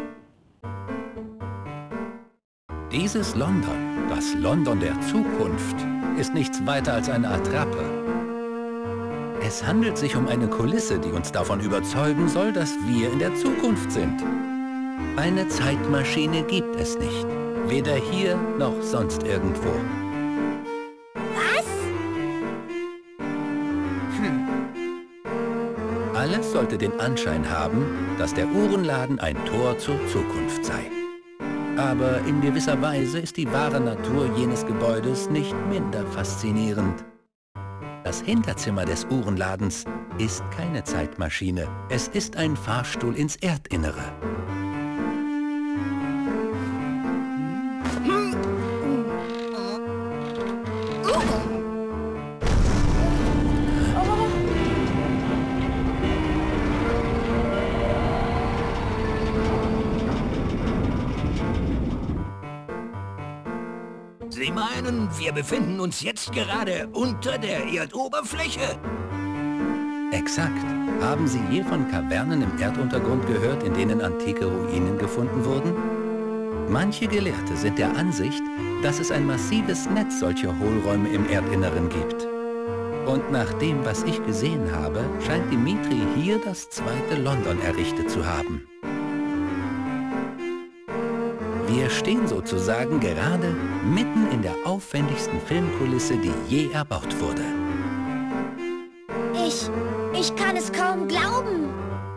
Speaker 5: Dieses London, das London der Zukunft, ist nichts weiter als eine Attrappe. Es handelt sich um eine Kulisse, die uns davon überzeugen soll, dass wir in der Zukunft sind. Eine Zeitmaschine gibt es nicht. Weder hier noch sonst irgendwo.
Speaker 6: Was?
Speaker 5: Alles sollte den Anschein haben, dass der Uhrenladen ein Tor zur Zukunft sei. Aber in gewisser Weise ist die wahre Natur jenes Gebäudes nicht minder faszinierend. Das Hinterzimmer des Uhrenladens ist keine Zeitmaschine. Es ist ein Fahrstuhl ins Erdinnere.
Speaker 8: Sie meinen, wir befinden uns jetzt gerade unter der Erdoberfläche?
Speaker 5: Exakt. Haben Sie je von Kavernen im Erduntergrund gehört, in denen antike Ruinen gefunden wurden? Manche Gelehrte sind der Ansicht, dass es ein massives Netz solcher Hohlräume im Erdinneren gibt. Und nach dem, was ich gesehen habe, scheint Dimitri hier das zweite London errichtet zu haben. Wir stehen sozusagen gerade mitten in der aufwendigsten Filmkulisse, die je erbaut wurde.
Speaker 6: Ich kann es kaum glauben.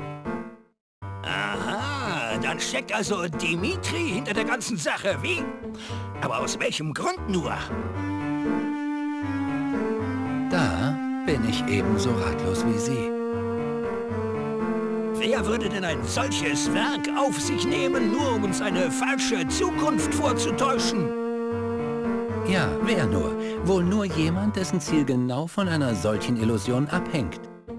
Speaker 8: Aha, dann steckt also Dimitri hinter der ganzen Sache, wie? Aber aus welchem Grund nur?
Speaker 5: Da bin ich ebenso ratlos wie Sie.
Speaker 8: Wer würde denn ein solches Werk auf sich nehmen, nur um uns eine falsche Zukunft vorzutäuschen?
Speaker 5: Ja, wer nur? Wohl nur jemand, dessen Ziel genau von einer solchen Illusion abhängt.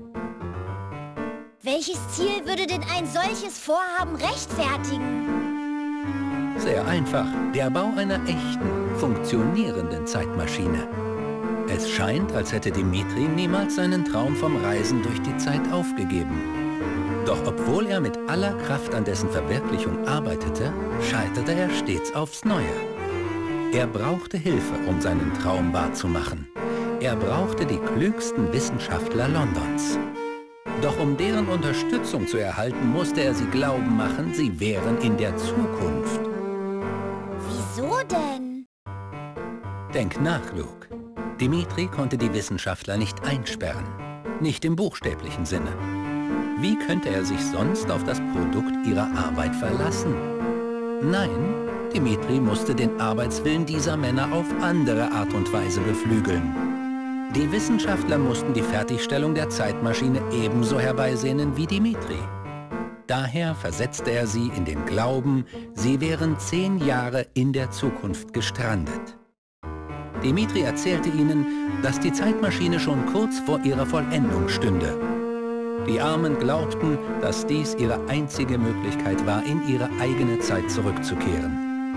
Speaker 6: Welches Ziel würde denn ein solches Vorhaben rechtfertigen?
Speaker 5: Sehr einfach. Der Bau einer echten, funktionierenden Zeitmaschine. Es scheint, als hätte Dimitri niemals seinen Traum vom Reisen durch die Zeit aufgegeben. Doch obwohl er mit aller Kraft an dessen Verwirklichung arbeitete, scheiterte er stets aufs Neue. Er brauchte Hilfe, um seinen Traum wahrzumachen. Er brauchte die klügsten Wissenschaftler Londons. Doch um deren Unterstützung zu erhalten, musste er sie glauben machen, sie wären in der Zukunft.
Speaker 6: Wieso denn?
Speaker 5: Denk nach, Luke. Dimitri konnte die Wissenschaftler nicht einsperren. Nicht im buchstäblichen Sinne. Wie könnte er sich sonst auf das Produkt ihrer Arbeit verlassen? Nein, Dimitri musste den Arbeitswillen dieser Männer auf andere Art und Weise beflügeln. Die Wissenschaftler mussten die Fertigstellung der Zeitmaschine ebenso herbeisehnen wie Dimitri. Daher versetzte er sie in den Glauben, sie wären 10 Jahre in der Zukunft gestrandet. Dimitri erzählte ihnen, dass die Zeitmaschine schon kurz vor ihrer Vollendung stünde. Die Armen glaubten, dass dies ihre einzige Möglichkeit war, in ihre eigene Zeit zurückzukehren.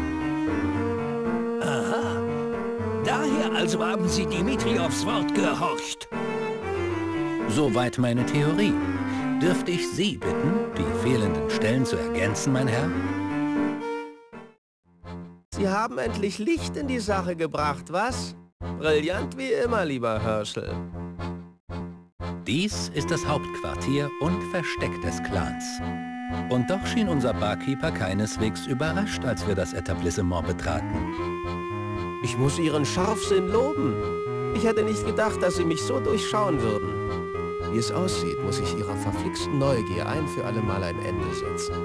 Speaker 8: Aha. Daher also haben Sie Dimitri aufs Wort gehorcht.
Speaker 5: Soweit meine Theorie. Dürfte ich Sie bitten, die fehlenden Stellen zu ergänzen, mein Herr?
Speaker 9: Sie haben endlich Licht in die Sache gebracht, was? Brillant wie immer, lieber Herschel.
Speaker 5: Dies ist das Hauptquartier und Versteck des Clans. Und doch schien unser Barkeeper keineswegs überrascht, als wir das Etablissement betraten.
Speaker 9: Ich muss Ihren Scharfsinn loben. Ich hätte nicht gedacht, dass Sie mich so durchschauen würden. Wie es aussieht, muss ich Ihrer verflixten Neugier ein für alle Mal ein Ende setzen.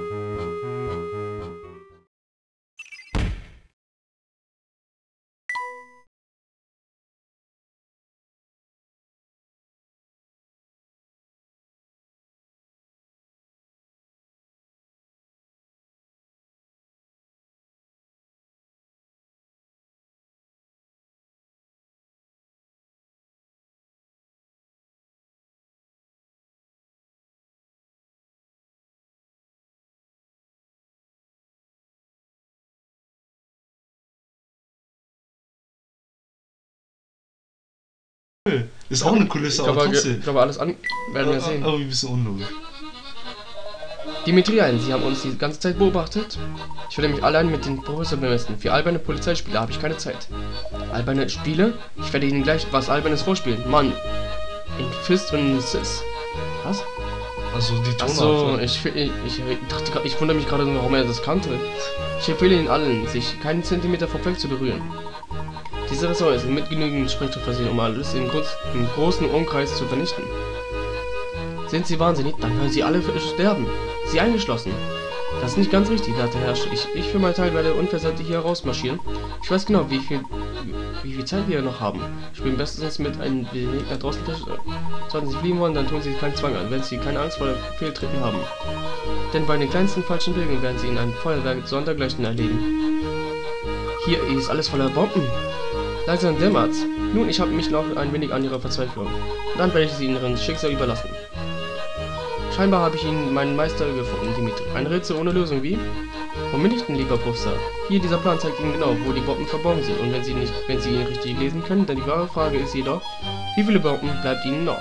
Speaker 2: Ist auch eine Kulisse, aber trotzdem.
Speaker 1: Ich glaube, alles an werden wir sehen.
Speaker 2: Aber ein bisschen unlogisch.
Speaker 1: Dimitri, Sie haben uns die ganze Zeit beobachtet. Ich werde mich allein mit den Professor bemessen. Für alberne Polizeispiele habe ich keine Zeit. Alberne Spiele? Ich werde Ihnen gleich was Albernes vorspielen. Mann. In Fist und in Sis. Was?
Speaker 2: Also die Tonart.
Speaker 1: Achso, ich wundere mich gerade, warum er das kannte. Ich empfehle Ihnen allen, sich keinen Zentimeter vom Fleck zu berühren. Diese Ressort ist mit genügend Sprengstoff versehen, um alles im großen Umkreis zu vernichten. Sind Sie wahnsinnig? Dann werden Sie alle sterben. Sie eingeschlossen. Das ist nicht ganz richtig, werte Herr. Ich für meinen Teil werde unversehrt hier rausmarschieren. Ich weiß genau, wie viel Zeit wir noch haben. Ich bin bestens mit einem Weg nach draußen. Sollten Sie fliehen wollen, dann tun Sie keinen Zwang an, wenn Sie keine Angst vor der Fehltritten haben. Denn bei den kleinsten falschen Bewegungen werden Sie in ein Feuerwerk sondergleichen erleben. Hier ist alles voller Bomben. Langsam dämmert's. Nun, ich habe mich noch ein wenig an Ihrer Verzweiflung. Dann werde ich Sie Ihrem Schicksal überlassen. Scheinbar habe ich Ihnen meinen Meister gefunden, Dimitri. Ein Rätsel ohne Lösung, wie? Womit nicht, lieber Professor? Hier, dieser Plan zeigt Ihnen genau, wo die Bomben verborgen sind. Und wenn Sie ihn richtig lesen können, dann die wahre Frage ist jedoch, wie viele Bomben bleibt Ihnen noch?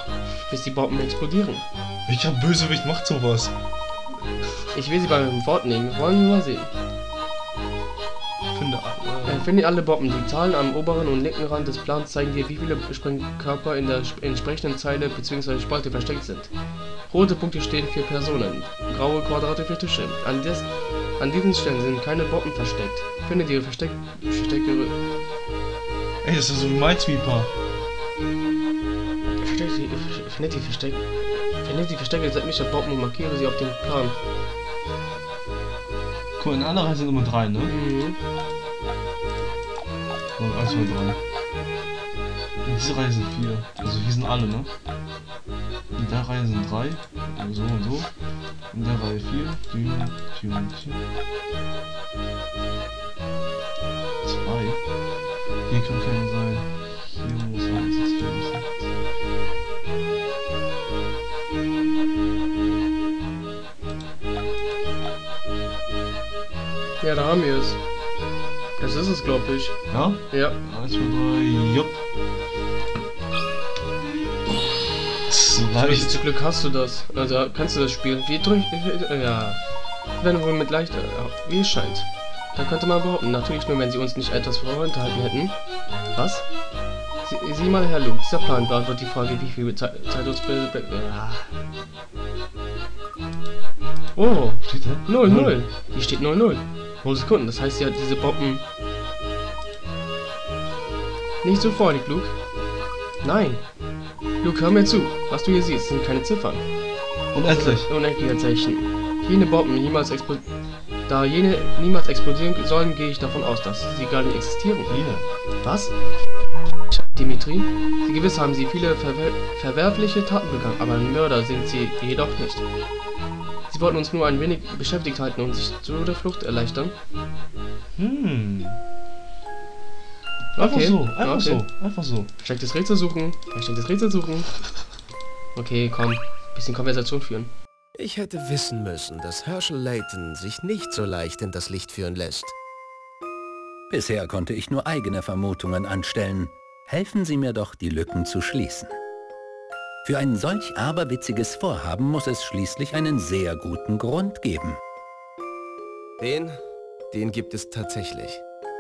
Speaker 1: bis die Bomben explodieren.
Speaker 2: Welcher Bösewicht macht sowas?
Speaker 1: Ich will sie beim Wort nehmen. Wollen wir mal sehen. Finde alle Bomben. Die Zahlen am oberen und linken Rand des Plans zeigen dir, wie viele Sprengkörper in der entsprechenden Zeile bzw. Spalte versteckt sind. Rote Punkte stehen für Personen, graue Quadrate für Tische. An diesen Stellen sind keine Bomben versteckt. Finde die versteckte...
Speaker 2: Ey, das ist so wie Minesweeper.
Speaker 1: Finde die versteckte sämtliche Bomben und markiere sie auf dem Plan.
Speaker 2: Cool, in anderen sind immer 3, ne?
Speaker 1: Mhm.
Speaker 2: 1, 2, 3. In dieser Reihe sind 4. Also hier sind alle, ne? In der Reihe sind 3. So und so. In der Reihe 4. 2. Hier kann keine sein. Hier muss 1, hier muss 1.
Speaker 1: Ja, da haben wir es. Das ist es, glaube ich.
Speaker 2: Ja?
Speaker 1: Ja.
Speaker 2: 1, 2, 3, jupp. So leicht.
Speaker 1: Zum Glück hast du das. Also kannst du das spielen. Wie drückt. Ja. Wenn wohl mit leichter. Wie es scheint. Da könnte man behaupten. Natürlich nur, wenn sie uns nicht etwas vorenthalten hätten. Was? Sieh mal, Herr Luke. Dieser Plan beantwortet die Frage, wie viel Zeit uns. Ja. Oh.
Speaker 2: Steht da?
Speaker 1: 0-0. Hier steht 0-0. 0 Sekunden. Das heißt ja, diese Bomben. Nicht so freudig, Luke. Nein. Luke, hör mir zu. Was du hier siehst, sind keine Ziffern.
Speaker 2: Unendlich.
Speaker 1: Unendliche Zeichen. Jene Bomben niemals Da jene niemals explodieren sollen, gehe ich davon aus, dass sie gar nicht existieren.
Speaker 2: Hier.
Speaker 1: Was? Dimitri? Gewiss haben sie viele verwerfliche Taten begangen, aber Mörder sind sie jedoch nicht. Sie wollten uns nur ein wenig beschäftigt halten und sich zu der Flucht erleichtern.
Speaker 2: Einfach
Speaker 1: Okay.
Speaker 2: so, einfach
Speaker 1: Okay.
Speaker 2: so, einfach so.
Speaker 1: Verstecktes Rätsel suchen. Verstecktes Rätsel suchen. Okay, komm. Bisschen Konversation führen.
Speaker 9: Ich hätte wissen müssen, dass Herschel Layton sich nicht so leicht in das Licht führen lässt.
Speaker 5: Bisher konnte ich nur eigene Vermutungen anstellen. Helfen Sie mir doch, die Lücken zu schließen. Für ein solch aberwitziges Vorhaben muss es schließlich einen sehr guten Grund geben.
Speaker 9: Den gibt es tatsächlich.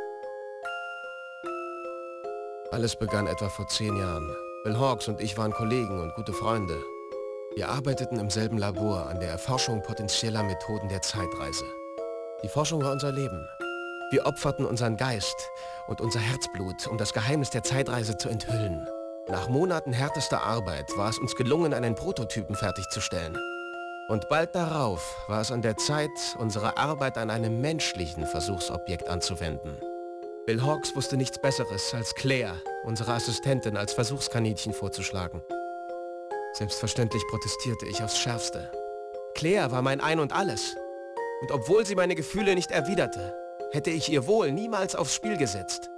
Speaker 9: Alles begann etwa vor 10 Jahren. Bill Hawks und ich waren Kollegen und gute Freunde. Wir arbeiteten im selben Labor an der Erforschung potenzieller Methoden der Zeitreise. Die Forschung war unser Leben. Wir opferten unseren Geist und unser Herzblut, um das Geheimnis der Zeitreise zu enthüllen. Nach Monaten härtester Arbeit war es uns gelungen, einen Prototypen fertigzustellen. Und bald darauf war es an der Zeit, unsere Arbeit an einem menschlichen Versuchsobjekt anzuwenden. Bill Hawks wusste nichts Besseres, als Claire, unsere Assistentin, als Versuchskaninchen vorzuschlagen. Selbstverständlich protestierte ich aufs Schärfste. Claire war mein Ein und Alles. Und obwohl sie meine Gefühle nicht erwiderte, hätte ich ihr Wohl niemals aufs Spiel gesetzt.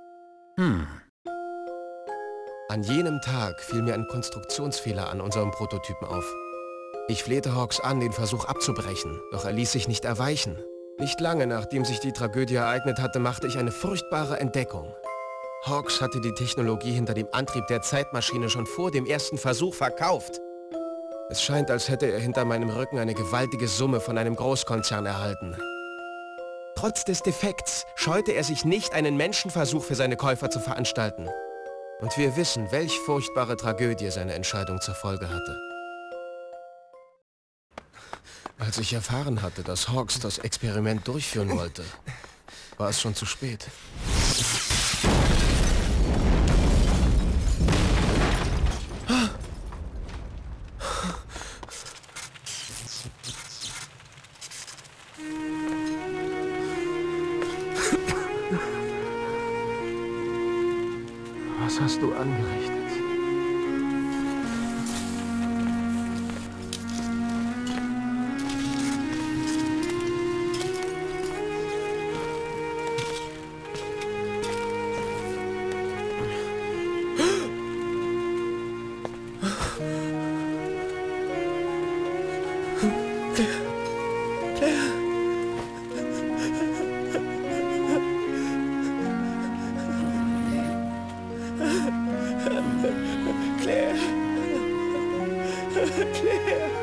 Speaker 9: An jenem Tag fiel mir ein Konstruktionsfehler an unserem Prototypen auf. Ich flehte Hawks an, den Versuch abzubrechen, doch er ließ sich nicht erweichen. Nicht lange nachdem sich die Tragödie ereignet hatte, machte ich eine furchtbare Entdeckung. Hawks hatte die Technologie hinter dem Antrieb der Zeitmaschine schon vor dem ersten Versuch verkauft. Es scheint, als hätte er hinter meinem Rücken eine gewaltige Summe von einem Großkonzern erhalten. Trotz des Defekts scheute er sich nicht, einen Menschenversuch für seine Käufer zu veranstalten. Und wir wissen, welch furchtbare Tragödie seine Entscheidung zur Folge hatte. Als ich erfahren hatte, dass Hawks das Experiment durchführen wollte, war es schon zu spät. Was hast du angerichtet? Claire!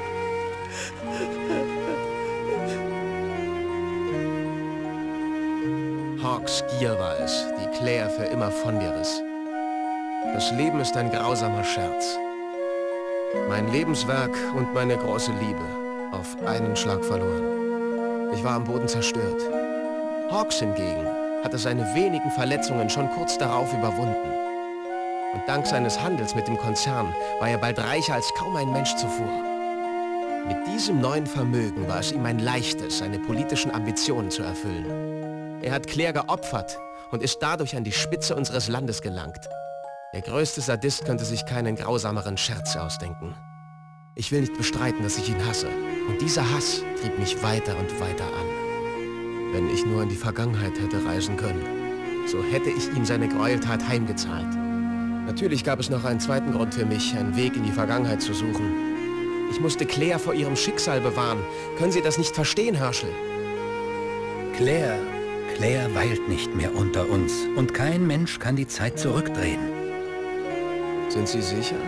Speaker 9: Hawks Gier war es, die Claire für immer von mir riss. Das Leben ist ein grausamer Scherz. Mein Lebenswerk und meine große Liebe auf einen Schlag verloren. Ich war am Boden zerstört. Hawks hingegen hatte seine wenigen Verletzungen schon kurz darauf überwunden. Und dank seines Handels mit dem Konzern war er bald reicher als kaum ein Mensch zuvor. Mit diesem neuen Vermögen war es ihm ein leichtes, seine politischen Ambitionen zu erfüllen. Er hat Claire geopfert und ist dadurch an die Spitze unseres Landes gelangt. Der größte Sadist könnte sich keinen grausameren Scherz ausdenken. Ich will nicht bestreiten, dass ich ihn hasse. Und dieser Hass trieb mich weiter und weiter an. Wenn ich nur in die Vergangenheit hätte reisen können, so hätte ich ihm seine Gräueltat heimgezahlt. Natürlich gab es noch einen zweiten Grund für mich, einen Weg in die Vergangenheit zu suchen. Ich musste Claire vor ihrem Schicksal bewahren. Können Sie das nicht verstehen, Herschel?
Speaker 5: Claire weilt nicht mehr unter uns und kein Mensch kann die Zeit zurückdrehen.
Speaker 9: Sind Sie sicher?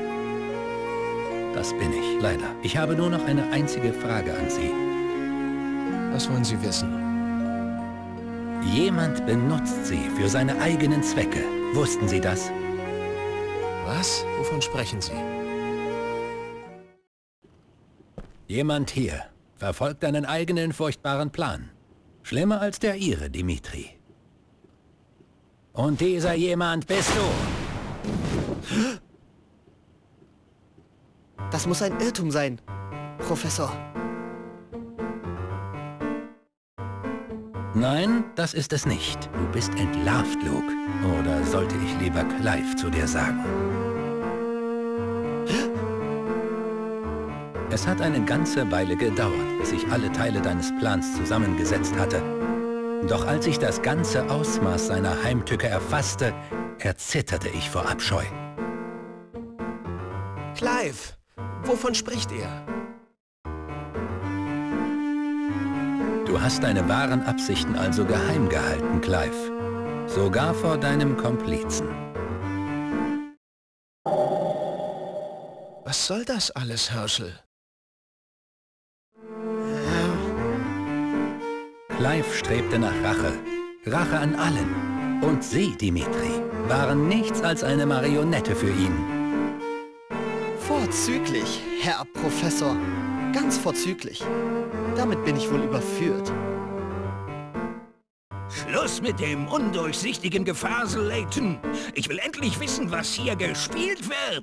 Speaker 5: Das bin ich, leider. Ich habe nur noch eine einzige Frage an Sie.
Speaker 9: Was wollen Sie wissen?
Speaker 5: Jemand benutzt Sie für seine eigenen Zwecke. Wussten Sie das?
Speaker 9: Was? Wovon sprechen Sie?
Speaker 5: Jemand hier verfolgt einen eigenen furchtbaren Plan. Schlimmer als der Ihre, Dimitri. Und dieser jemand bist du.
Speaker 10: Das muss ein Irrtum sein, Professor.
Speaker 5: Nein, das ist es nicht. Du bist entlarvt, Luke. Oder sollte ich lieber Clive zu dir sagen? Es hat eine ganze Weile gedauert, bis ich alle Teile deines Plans zusammengesetzt hatte. Doch als ich das ganze Ausmaß seiner Heimtücke erfasste, erzitterte ich vor Abscheu.
Speaker 9: Clive, wovon spricht er?
Speaker 5: Du hast deine wahren Absichten also geheim gehalten, Clive. Sogar vor deinem Komplizen.
Speaker 9: Was soll das alles, Herschel?
Speaker 5: Clive strebte nach Rache. Rache an allen. Und Sie, Dimitri, waren nichts als eine Marionette für ihn.
Speaker 10: Vorzüglich, Herr Professor. Ganz vorzüglich. Damit bin ich wohl überführt.
Speaker 8: Schluss mit dem undurchsichtigen Gefasel, Layton. Ich will endlich wissen, was hier gespielt wird.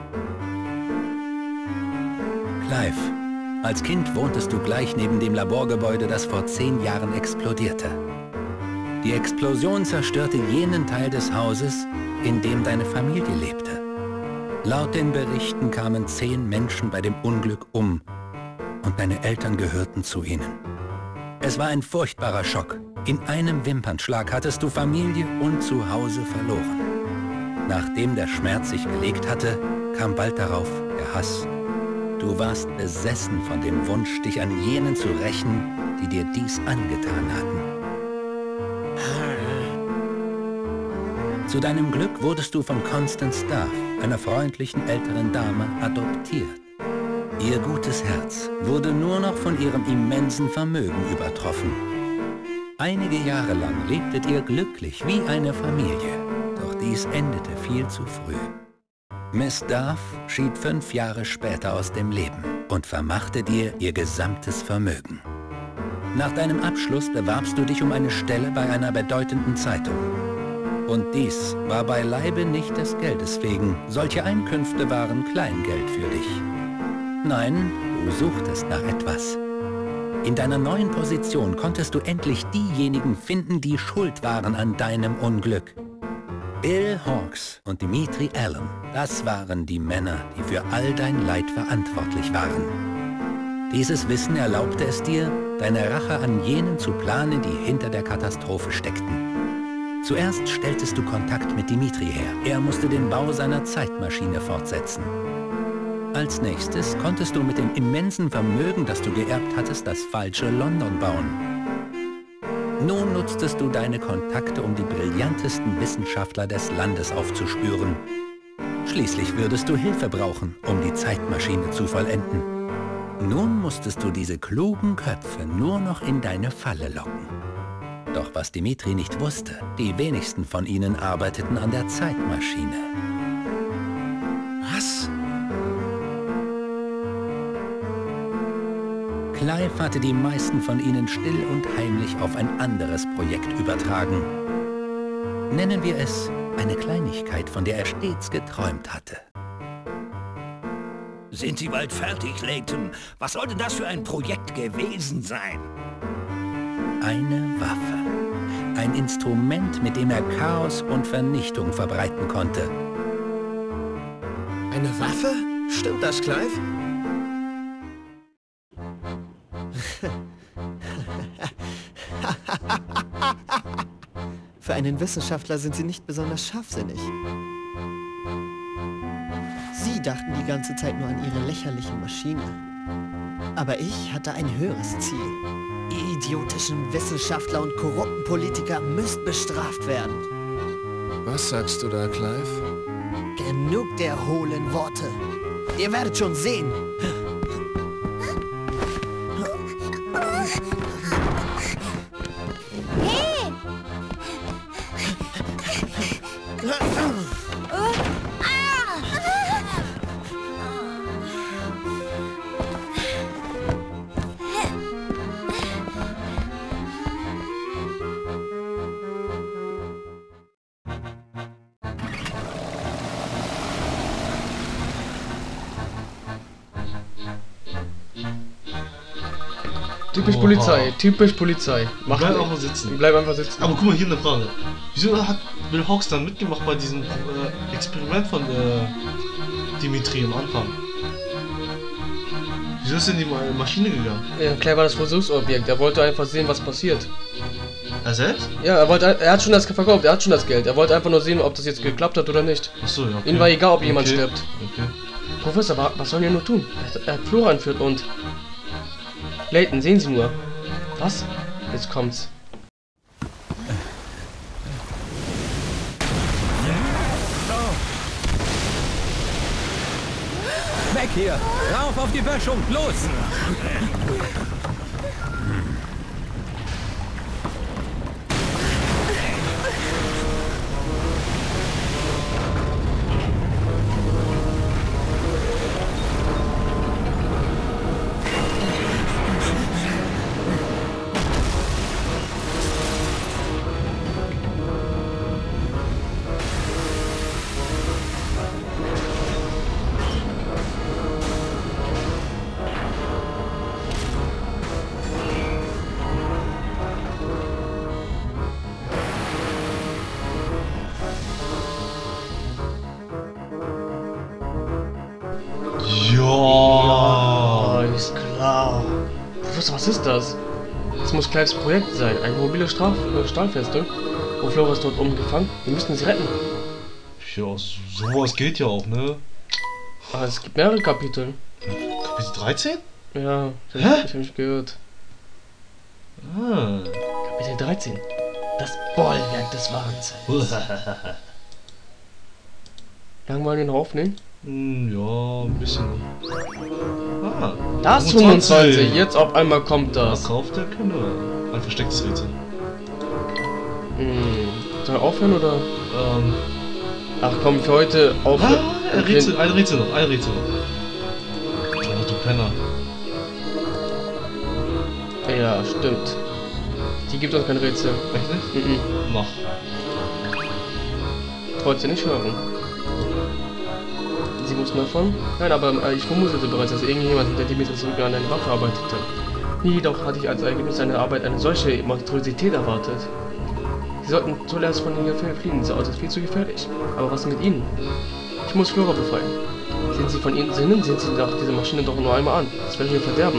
Speaker 5: Clive, als Kind wohntest du gleich neben dem Laborgebäude, das vor 10 Jahren explodierte. Die Explosion zerstörte jenen Teil des Hauses, in dem deine Familie lebte. Laut den Berichten kamen 10 Menschen bei dem Unglück um und deine Eltern gehörten zu ihnen. Es war ein furchtbarer Schock. In einem Wimpernschlag hattest du Familie und Zuhause verloren. Nachdem der Schmerz sich gelegt hatte, kam bald darauf der Hass. Du warst besessen von dem Wunsch, dich an jenen zu rächen, die dir dies angetan hatten. Zu deinem Glück wurdest du von Constance Duff, einer freundlichen älteren Dame, adoptiert. Ihr gutes Herz wurde nur noch von ihrem immensen Vermögen übertroffen. Einige Jahre lang lebtet ihr glücklich wie eine Familie, doch dies endete viel zu früh. Miss Duff schied 5 Jahre später aus dem Leben und vermachte dir ihr gesamtes Vermögen. Nach deinem Abschluss bewarbst du dich um eine Stelle bei einer bedeutenden Zeitung. Und dies war beileibe nicht des Geldes wegen. Solche Einkünfte waren Kleingeld für dich. Nein, du suchtest nach etwas. In deiner neuen Position konntest du endlich diejenigen finden, die schuld waren an deinem Unglück. Bill Hawks und Dimitri Allen, das waren die Männer, die für all dein Leid verantwortlich waren. Dieses Wissen erlaubte es dir, deine Rache an jenen zu planen, die hinter der Katastrophe steckten. Zuerst stelltest du Kontakt mit Dimitri her. Er musste den Bau seiner Zeitmaschine fortsetzen. Als nächstes konntest du mit dem immensen Vermögen, das du geerbt hattest, das falsche London bauen. Nun nutztest du deine Kontakte, um die brillantesten Wissenschaftler des Landes aufzuspüren. Schließlich würdest du Hilfe brauchen, um die Zeitmaschine zu vollenden. Nun musstest du diese klugen Köpfe nur noch in deine Falle locken. Doch was Dimitri nicht wusste, die wenigsten von ihnen arbeiteten an der Zeitmaschine.
Speaker 9: Was?
Speaker 5: Clive hatte die meisten von ihnen still und heimlich auf ein anderes Projekt übertragen. Nennen wir es eine Kleinigkeit, von der er stets geträumt hatte.
Speaker 8: Sind Sie bald fertig, Layton? Was sollte das für ein Projekt gewesen sein?
Speaker 5: Eine Waffe. Ein Instrument, mit dem er Chaos und Vernichtung verbreiten konnte.
Speaker 9: Eine Waffe? Stimmt das, Clive?
Speaker 10: Für einen Wissenschaftler sind Sie nicht besonders scharfsinnig. Sie dachten die ganze Zeit nur an Ihre lächerliche Maschine. Aber ich hatte ein höheres Ziel. Ihr idiotischen Wissenschaftler und korrupten Politiker müsst bestraft werden.
Speaker 9: Was sagst du da, Clive?
Speaker 10: Genug der hohlen Worte. Ihr werdet schon sehen.
Speaker 6: Hey!
Speaker 1: Typisch Polizei, typisch Polizei.
Speaker 2: Bleib einfach sitzen.
Speaker 1: Bleib einfach sitzen.
Speaker 2: Aber guck mal, hier eine Frage. Wieso hat Bill Hawks dann mitgemacht bei diesem Experiment von Dimitri am Anfang? Wieso ist denn die Maschine gegangen?
Speaker 1: Ja, klar war das Versuchsobjekt. Er wollte einfach sehen, was passiert.
Speaker 2: Er selbst?
Speaker 1: Ja, er hat schon das verkauft, er hat schon das Geld. Er wollte einfach nur sehen, ob das jetzt geklappt hat oder nicht.
Speaker 2: Achso, ja. Okay.
Speaker 1: Ihm war egal, ob jemand stirbt.
Speaker 2: Okay.
Speaker 1: Professor, was sollen wir nur tun? Er hat Flora entführt und... Layton, sehen Sie nur. Was? Jetzt kommt's.
Speaker 5: Weg hier! Rauf auf die Böschung! Los!
Speaker 1: Ja, ist klar. Was ist das? Das muss Clives Projekt sein. Eine mobile Stahlfeste. Und Flora ist dort umgefangen. Wir müssen sie retten.
Speaker 2: Ja, sowas geht ja auch, ne?
Speaker 1: Aber es gibt mehrere Kapitel.
Speaker 2: Kapitel 13?
Speaker 1: Ja, ich hab mich gehört.
Speaker 2: Ah.
Speaker 1: Kapitel 13. Das Bollwerk des Wahnsinns. Lang wollen wir noch aufnehmen?
Speaker 2: Ja, ein bisschen. Ah,
Speaker 1: das 25. Jetzt auf einmal kommt das.
Speaker 2: Verkauf der Kinder. Ein verstecktes Rätsel.
Speaker 1: Soll er aufhören oder? Ach komm, für heute aufhören.
Speaker 2: Ein Rätsel noch, ein Rätsel noch. Oh, du Penner.
Speaker 1: Ja, stimmt. Die gibt uns kein Rätsel.
Speaker 2: Echt nicht? Mach.
Speaker 1: Wolltest du nicht hören? Sie wussten davon? Nein, aber ich vermutete bereits, dass irgendjemand hinter Dimitri zurück an einer Waffe arbeitete. Jedoch hatte ich als Ergebnis seiner Arbeit eine solche Monstrosität erwartet. Sie sollten zuerst von hier fliehen, dieser Ort ist viel zu gefährlich. Aber was mit ihnen? Ich muss Flora befreien. Sind Sie von Ihren Sinnen? Sehen Sie doch diese Maschine doch nur einmal an. Das werden wir verderben.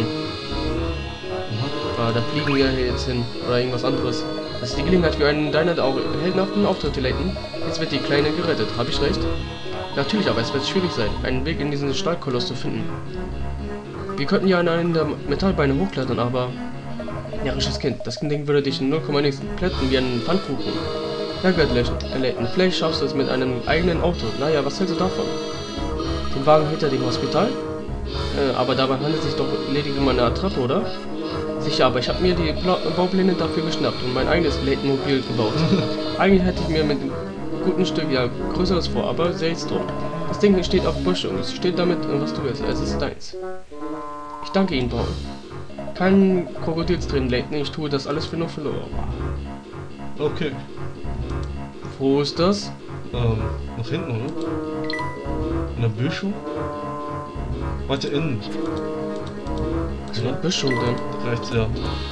Speaker 1: Da fliegen wir hier jetzt hin. Oder irgendwas anderes. Das ist die Gelegenheit für einen deiner auch heldenhaften Auftritte, Layton. Jetzt wird die Kleine gerettet. Habe ich recht? Natürlich, aber es wird schwierig sein, einen Weg in diesen Stahlkoloss zu finden. Wir könnten ja an einen der Metallbeine hochklettern, aber... Närrisches Kind, das Ding würde dich in 0, nichts plätten wie einen Pfannkuchen. Ja, göttlich, Layton. Vielleicht schaffst du es mit einem eigenen Auto. Naja, was hältst du davon? Den Wagen hinter dem Hospital? Aber dabei handelt es sich doch lediglich um eine Attrappe, oder? Sicher, aber ich habe mir die Baupläne dafür geschnappt und mein eigenes Layton-Mobil gebaut. Eigentlich hätte ich mir mit einem guten Stück ja Größeres vor, aber sei es drum. Das Ding steht auf Böschung. Es steht damit, was du willst. Es ist deins. Ich danke Ihnen, Paul. Kein Krokodilstränen, Layton. Ich tue das alles für nur für Laura.
Speaker 2: Okay.
Speaker 1: Wo ist das?
Speaker 2: Nach hinten, oder? In der Böschung? Weiter innen.
Speaker 1: Was für eine Böschung denn?
Speaker 2: Rechts, ja.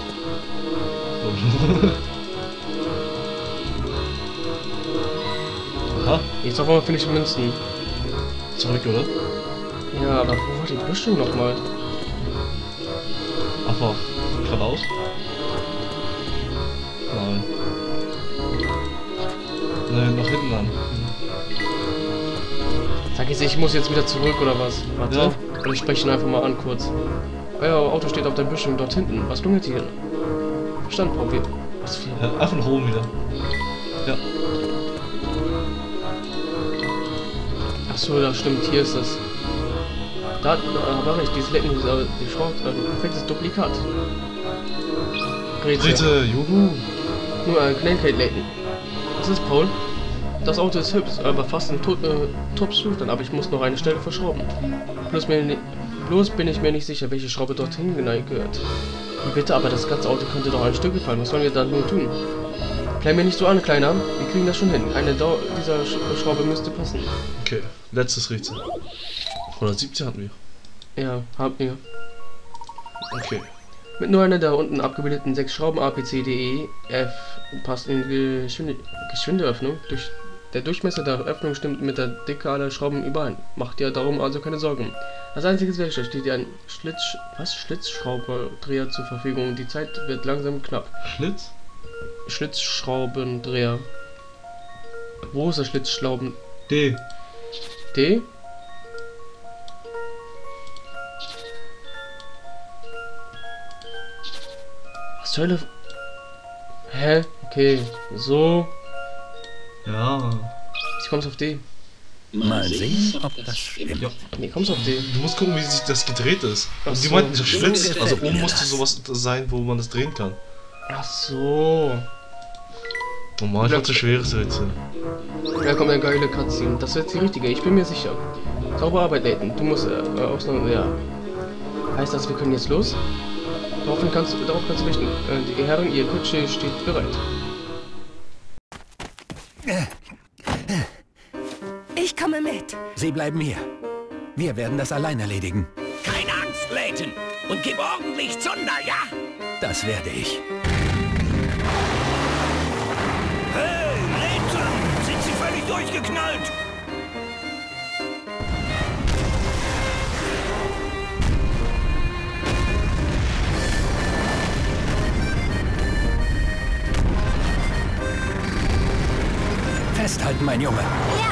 Speaker 2: Aha.
Speaker 1: Jetzt auf einmal finde ich Münzen.
Speaker 2: Zurück, oder?
Speaker 1: Ja, aber wo war die Böschung nochmal?
Speaker 2: Einfach geradeaus? Nein. Nein, nach hinten an.
Speaker 1: Sag ich muss jetzt wieder zurück oder was? Warte.
Speaker 2: Ja.
Speaker 1: Oder ich spreche ihn einfach mal an kurz. Euer Auto steht auf der Böschung dort hinten. Was lungert hier? Verstanden, Paul. Was für...
Speaker 2: Ja, einfach nach oben wieder. Ja.
Speaker 1: Achso, ja stimmt, hier ist es. Da war ich, dieses Lecken, die Schrott, perfektes Duplikat.
Speaker 2: Grete, juhu.
Speaker 1: Nur ein Kleinigkeit Lecken. Was ist, Paul? Das Auto ist hübsch, aber fast in Top-Zustand, aber ich muss noch eine Stelle verschrauben. Bloß bin ich mir nicht sicher, welche Schraube dorthin geneigt gehört. Bitte, aber das ganze Auto könnte doch ein Stück gefallen. Was sollen wir dann nur tun? Bleib mir nicht so an, Kleiner. Wir kriegen das schon hin. Eine dieser Schraube müsste passen.
Speaker 2: Okay, letztes Rätsel. 117 hatten wir.
Speaker 1: Ja, haben wir.
Speaker 2: Okay.
Speaker 1: Mit nur einer der unten abgebildeten 6 Schrauben A, B, C, D, E, F passt in geschwinde Öffnung. Der Durchmesser der Öffnung stimmt mit der Dicke aller Schrauben überein. Macht dir darum also keine Sorgen. Als einziges Werkzeug steht dir ein Schlitzschraubendreher zur Verfügung. Die Zeit wird langsam knapp. Schlitzschraubendreher. Wo ist der Schlitzschrauben?
Speaker 2: D.
Speaker 1: D? Was zur Hölle? Hä? Okay, so.
Speaker 2: Ja.
Speaker 1: Ich komm's auf D.
Speaker 5: Mal sehen, ob das stimmt.
Speaker 2: Ja.
Speaker 1: Nee, kommst auf D.
Speaker 2: Du musst gucken, wie sich das gedreht ist. Und die
Speaker 1: so.
Speaker 2: meinten, so Schlitz. Also oben musste sowas sein, wo man das drehen kann.
Speaker 1: Ach so.
Speaker 2: Normal hat es schweres Rätsel.
Speaker 1: Da kommt eine geile Cutscene. Das wird die richtige, ich bin mir sicher. Saubere Arbeit, Layton. Du musst Ausnahme, ja. Heißt das, wir können jetzt los? Darauf kannst du richten. Die Herren, ihr Kutsche steht bereit.
Speaker 7: Ich komme mit.
Speaker 5: Sie bleiben hier. Wir werden das allein erledigen.
Speaker 8: Keine Angst, Layton. Und gib ordentlich Zunder, ja?
Speaker 5: Das werde ich.
Speaker 8: Hey, Layton! Sind Sie völlig durchgeknallt?
Speaker 5: Festhalten, mein Junge.
Speaker 6: Ja.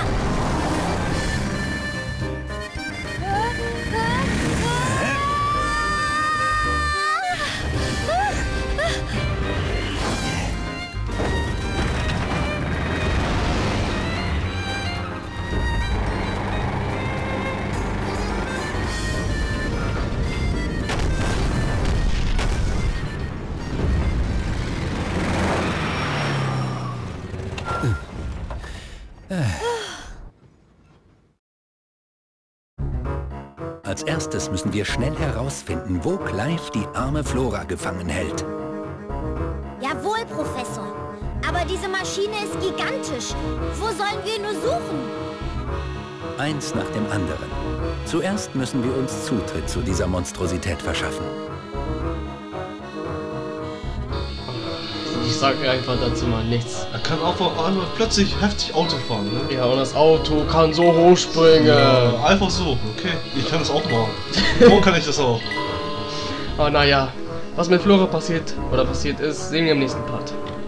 Speaker 5: Als erstes müssen wir schnell herausfinden, wo Clive die arme Flora gefangen hält.
Speaker 6: Jawohl, Professor. Aber diese Maschine ist gigantisch. Wo sollen wir nur suchen?
Speaker 5: Eins nach dem anderen. Zuerst müssen wir uns Zutritt zu dieser Monstrosität verschaffen.
Speaker 1: Ich sag einfach dazu mal nichts.
Speaker 2: Er kann auch plötzlich heftig Auto fahren, ne?
Speaker 1: Ja, und das Auto kann so hoch springen.
Speaker 2: Ja, einfach so, okay. Ich kann das auch machen. Wo kann ich das auch?
Speaker 1: Aber naja, was mit Flora passiert ist, sehen wir im nächsten Part.